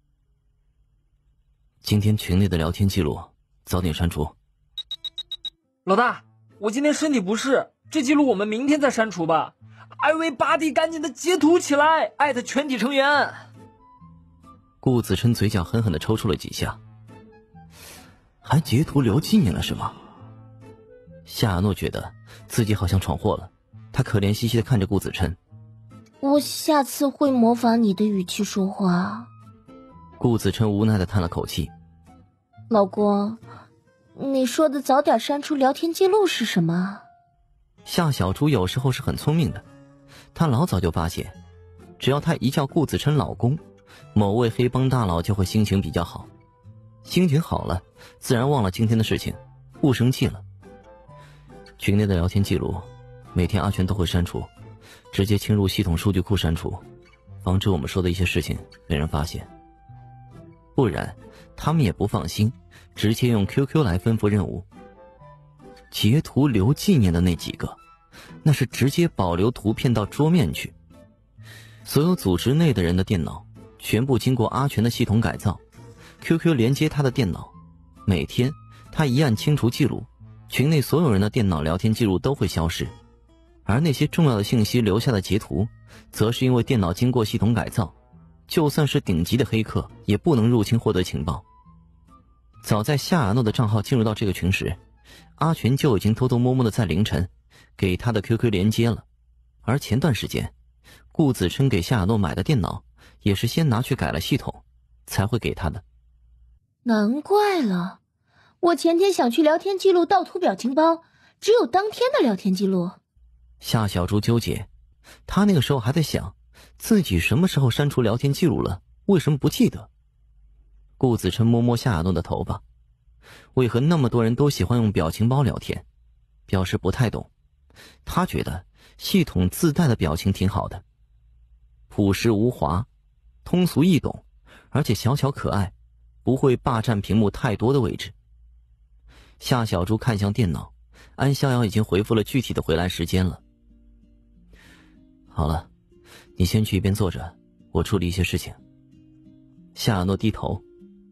今天群内的聊天记录早点删除。 老大，我今天身体不适，这记录我们明天再删除吧。Everybody 赶紧的截图起来，艾特全体成员。 顾子琛嘴角狠狠地抽搐了几下，还截图留纪念了是吗？夏亚诺觉得自己好像闯祸了，他可怜兮兮地看着顾子琛。 我下次会模仿你的语气说话。 顾子琛无奈地叹了口气。 老公，你说的早点删除聊天记录是什么？ 夏小猪有时候是很聪明的，他老早就发现，只要他一叫顾子琛老公，某位黑帮大佬就会心情比较好，心情好了，自然忘了今天的事情，不生气了。群内的聊天记录，每天阿全都会删除，直接侵入系统数据库删除，防止我们说的一些事情被人发现。不然，他们也不放心，直接用 Q Q 来吩咐任务。截图留纪念的那几个，那是直接保留图片到桌面去。所有组织内的人的电脑，全部经过阿全的系统改造 ，Q Q 连接他的电脑，每天他一按清除记录，群内所有人的电脑聊天记录都会消失，而那些重要的信息留下的截图，则是因为电脑经过系统改造，就算是顶级的黑客也不能入侵获得情报。早在夏亚诺的账号进入到这个群时，阿全就已经偷偷摸摸的在凌晨给他的 Q Q 连接了，而前段时间顾子琛给夏亚诺买的电脑也是先拿去改了系统才会给他的。 难怪了，我前天想去聊天记录盗图表情包，只有当天的聊天记录。 夏小猪纠结，他那个时候还在想自己什么时候删除聊天记录了，为什么不记得？顾子琛摸摸夏亚诺的头发，为何那么多人都喜欢用表情包聊天？表示不太懂。他觉得系统自带的表情挺好的，朴实无华，通俗易懂，而且小巧可爱，不会霸占屏幕太多的位置。夏小猪看向电脑，安逍遥已经回复了具体的回来时间了。好了，你先去一边坐着，我处理一些事情。夏亚诺低头。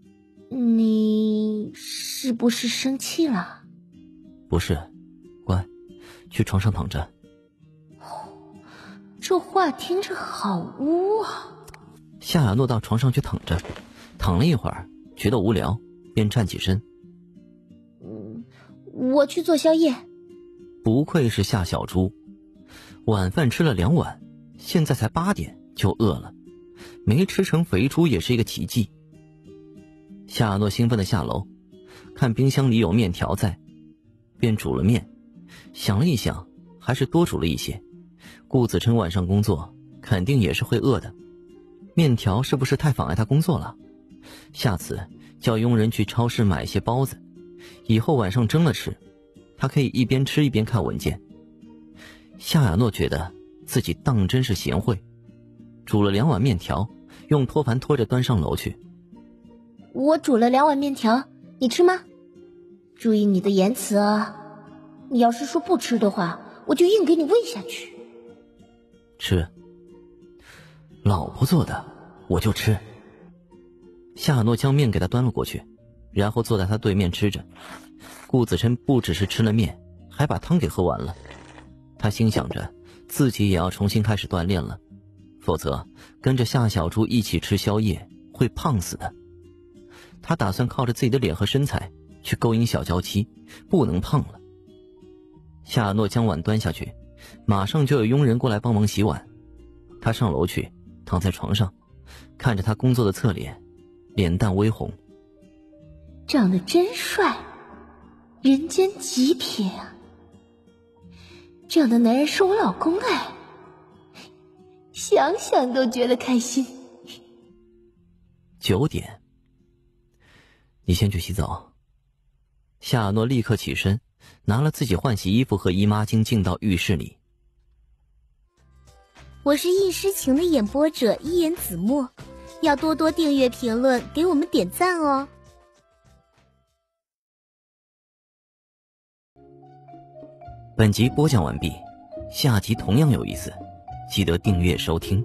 你是不是生气了？ 不是，乖，去床上躺着。 这话听着好污啊。 夏亚诺到床上去躺着，躺了一会儿，觉得无聊，便站起身。 嗯，我去做宵夜。 不愧是夏小猪，晚饭吃了两碗，现在才八点就饿了，没吃成肥猪也是一个奇迹。夏亚诺兴奋地下楼，看冰箱里有面条在，便煮了面。想了一想，还是多煮了一些。顾子琛晚上工作，肯定也是会饿的。面条是不是太妨碍他工作了？下次叫佣人去超市买一些包子，以后晚上蒸了吃，他可以一边吃一边看文件。夏亚诺觉得自己当真是贤惠，煮了两碗面条，用托盘拖着端上楼去。 我煮了两碗面条，你吃吗？注意你的言辞啊！你要是说不吃的话，我就硬给你喂下去。 吃。老婆做的，我就吃。夏亚诺将面给他端了过去，然后坐在他对面吃着。顾子琛不只是吃了面，还把汤给喝完了。他心想着自己也要重新开始锻炼了，否则跟着夏小猪一起吃宵夜会胖死的。他打算靠着自己的脸和身材去勾引小娇妻，不能胖了。夏亚诺将碗端下去，马上就有佣人过来帮忙洗碗。他上楼去，躺在床上，看着他工作的侧脸，脸蛋微红。 长得真帅，人间极品啊！这样的男人是我老公哎，想想都觉得开心。 九点，你先去洗澡。夏亚诺立刻起身，拿了自己换洗衣服和姨妈巾进到浴室里。 我是一诗情的演播者一言子墨，要多多订阅评论给我们点赞哦。 本集播讲完毕，下集同样有意思，记得订阅收听。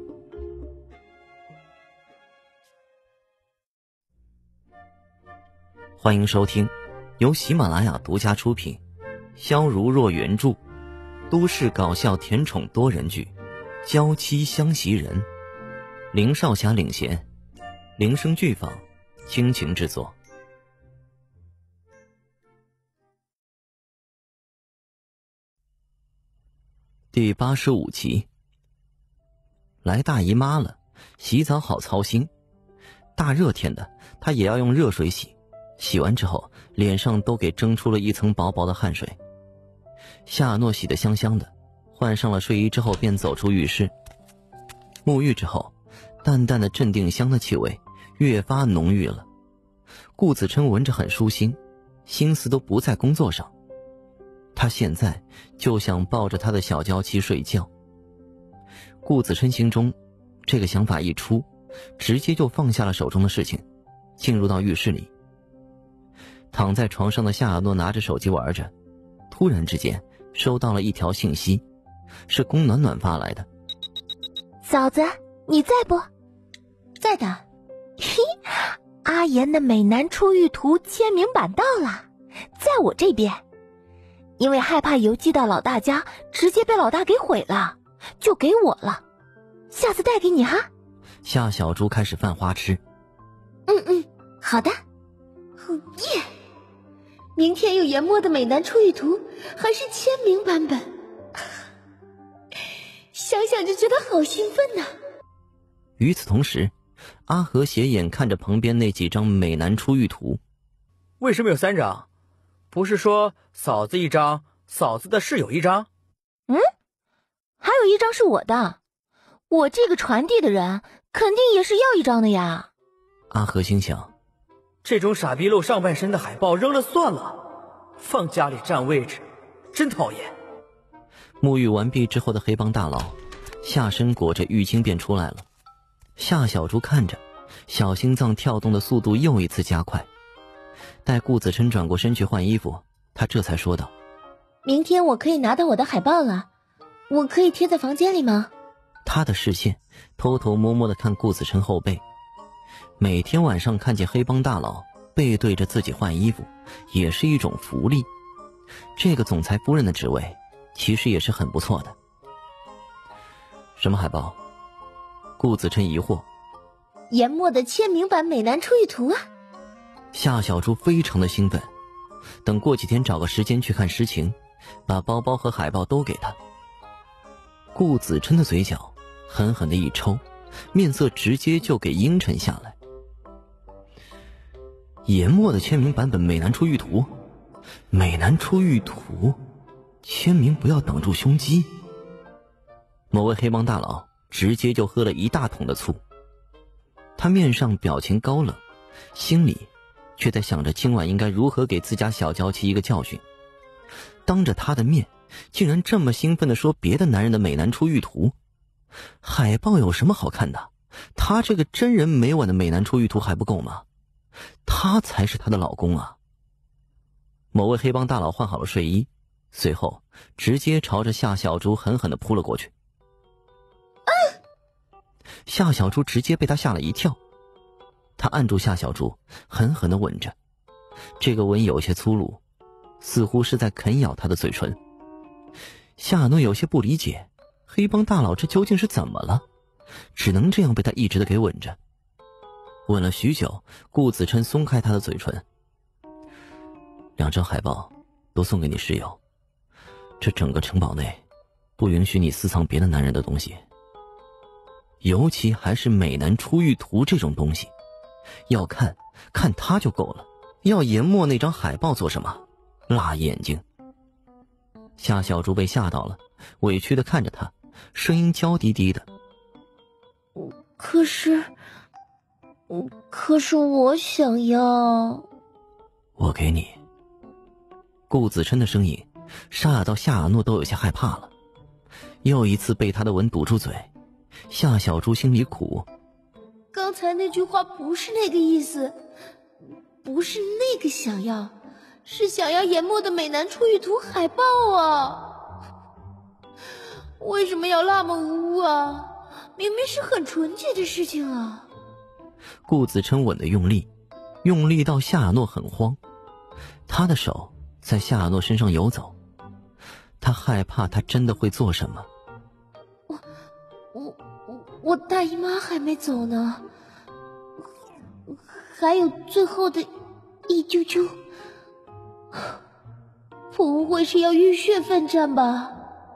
欢迎收听由喜马拉雅独家出品，萧如若原著，都市搞笑甜宠多人剧《娇妻相袭人》，林少侠领衔，铃声剧坊倾情制作。第八十五集。来大姨妈了，洗澡好操心。大热天的，她也要用热水洗，洗完之后脸上都给蒸出了一层薄薄的汗水。夏诺洗得香香的，换上了睡衣之后便走出浴室。沐浴之后，淡淡的镇定香的气味越发浓郁了。顾子琛闻着很舒心，心思都不在工作上。他现在就想抱着他的小娇妻睡觉。顾子琛心中这个想法一出，直接就放下了手中的事情，进入到浴室里。躺在床上的夏亚诺拿着手机玩着，突然之间收到了一条信息，是宫暖暖发来的。 嫂子，你在不？ 在的。 嘿，阿言的美男出狱图签名版到了，在我这边。因为害怕邮寄到老大家直接被老大给毁了，就给我了，下次带给你哈。 夏小猪开始犯花痴。 嗯嗯，好的。哦耶！明天有研墨的美男出狱图，还是签名版本，想想就觉得好兴奋呐。 与此同时，阿和斜眼看着旁边那几张美男出狱图。 为什么有三张？不是说嫂子一张，嫂子的室友一张？ 嗯，还有一张是我的，我这个传递的人肯定也是要一张的呀。 阿和心想， 这种傻逼露上半身的海报扔了算了，放家里占位置，真讨厌。 沐浴完毕之后的黑帮大佬下身裹着浴巾便出来了。夏小猪看着，小心脏跳动的速度又一次加快。待顾子琛转过身去换衣服，他这才说道： 明天我可以拿到我的海报了，我可以贴在房间里吗？ 他的视线偷偷摸摸地看顾子琛后背，每天晚上看见黑帮大佬背对着自己换衣服，也是一种福利。这个总裁夫人的职位其实也是很不错的。什么海报？顾子琛疑惑。 研墨的签名版美男出狱图啊。 夏小猪非常的兴奋，等过几天找个时间去看实情，把包包和海报都给他。顾子琛的嘴角狠狠的一抽，面色直接就给阴沉下来。研墨的签名版本美男出狱图，美男出狱图，签名不要挡住胸肌。某位黑帮大佬直接就喝了一大桶的醋，他面上表情高冷，心里却在想着今晚应该如何给自家小娇妻一个教训。当着他的面竟然这么兴奋地说别的男人的美男出狱图，海报有什么好看的？他这个真人每晚的美男出狱图还不够吗？他才是他的老公啊。某位黑帮大佬换好了睡衣，随后直接朝着夏小猪狠狠地扑了过去。夏小猪直接被他吓了一跳，他按住夏小猪，狠狠地吻着，这个吻有些粗鲁，似乎是在啃咬他的嘴唇。夏诺有些不理解，黑帮大佬这究竟是怎么了？只能这样被他一直的给吻着。吻了许久，顾子琛松开他的嘴唇。两张海报都送给你室友，这整个城堡内不允许你私藏别的男人的东西，尤其还是美男出狱图这种东西，要看看他就够了，要研墨那张海报做什么？辣眼睛。夏小猪被吓到了，委屈地看着他，声音娇滴滴的。 可是，可是我想要。 我给你。顾子琛的声音沙哑到夏亚诺都有些害怕了，又一次被他的吻堵住嘴， 夏小猪心里苦。 刚才那句话不是那个意思，不是那个想要，是想要研墨的美男出狱图海报啊！为什么要那么污啊？明明是很纯洁的事情啊！ 顾子琛吻得用力，用力到夏亚诺很慌，他的手在夏亚诺身上游走，他害怕他真的会做什么。 我我我我大姨妈还没走呢，还有最后的一啾啾，不会是要浴血奋战吧？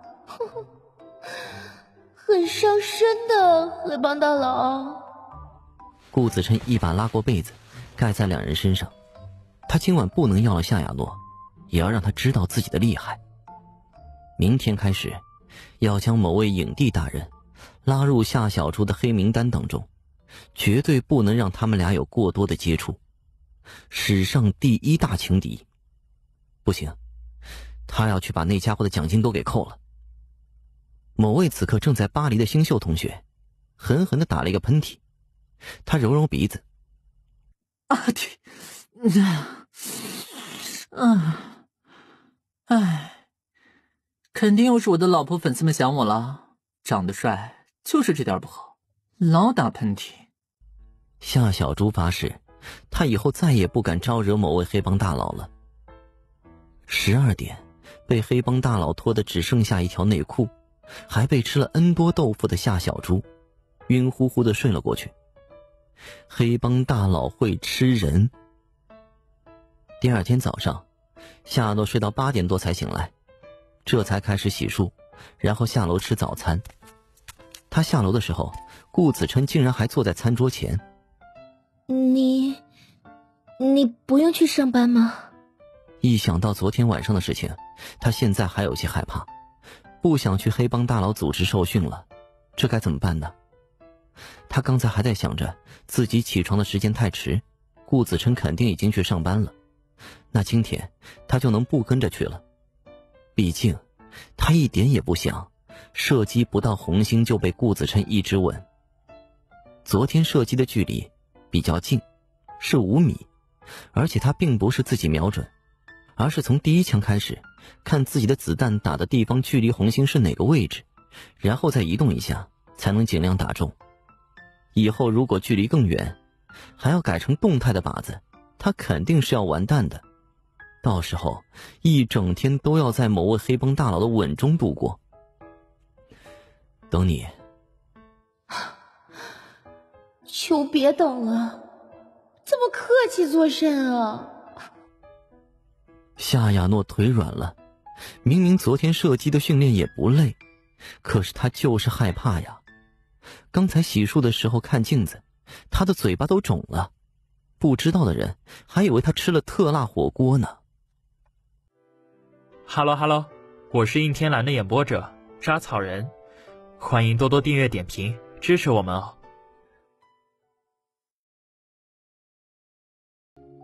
很伤身的，黑帮大佬。 顾子琛一把拉过被子，盖在两人身上。他今晚不能要了夏亚诺，也要让他知道自己的厉害。明天开始，要将某位影帝大人拉入夏小猪的黑名单当中，绝对不能让他们俩有过多的接触。史上第一大情敌。不行，他要去把那家伙的奖金都给扣了。某位此刻正在巴黎的星秀同学狠狠地打了一个喷嚏，他揉揉鼻子。 啊天，啊，唉，肯定又是我的老婆粉丝们想我了。长得帅就是这点不好，老打喷嚏。 夏小猪发誓，他以后再也不敢招惹某位黑帮大佬了。十二点，被黑帮大佬拖得只剩下一条内裤，还被吃了 N 多豆腐的夏小猪晕乎乎的睡了过去。黑帮大佬会吃人。第二天早上，夏诺睡到八点多才醒来，这才开始洗漱，然后下楼吃早餐。他下楼的时候，顾子琛竟然还坐在餐桌前。 你你不用去上班吗？ 一想到昨天晚上的事情，他现在还有些害怕，不想去黑帮大佬组织受训了，这该怎么办呢？他刚才还在想着自己起床的时间太迟，顾子琛肯定已经去上班了，那今天他就能不跟着去了。毕竟他一点也不想射击不到红心就被顾子琛一直吻。昨天射击的距离比较近，是五米，而且他并不是自己瞄准，而是从第一枪开始看自己的子弹打的地方距离红心是哪个位置，然后再移动一下才能尽量打中。以后如果距离更远，还要改成动态的靶子，他肯定是要完蛋的。到时候一整天都要在某位黑帮大佬的吻中度过。等你。 求别等了，这么客气做甚啊？ 夏亚诺腿软了，明明昨天射击的训练也不累，可是他就是害怕呀。刚才洗漱的时候看镜子，他的嘴巴都肿了，不知道的人还以为他吃了特辣火锅呢。 哈喽哈喽，我是应天蓝的演播者扎草人，欢迎多多订阅点评支持我们哦。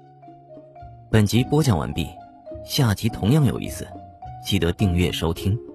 本集播讲完毕，下集同样有意思，记得订阅收听。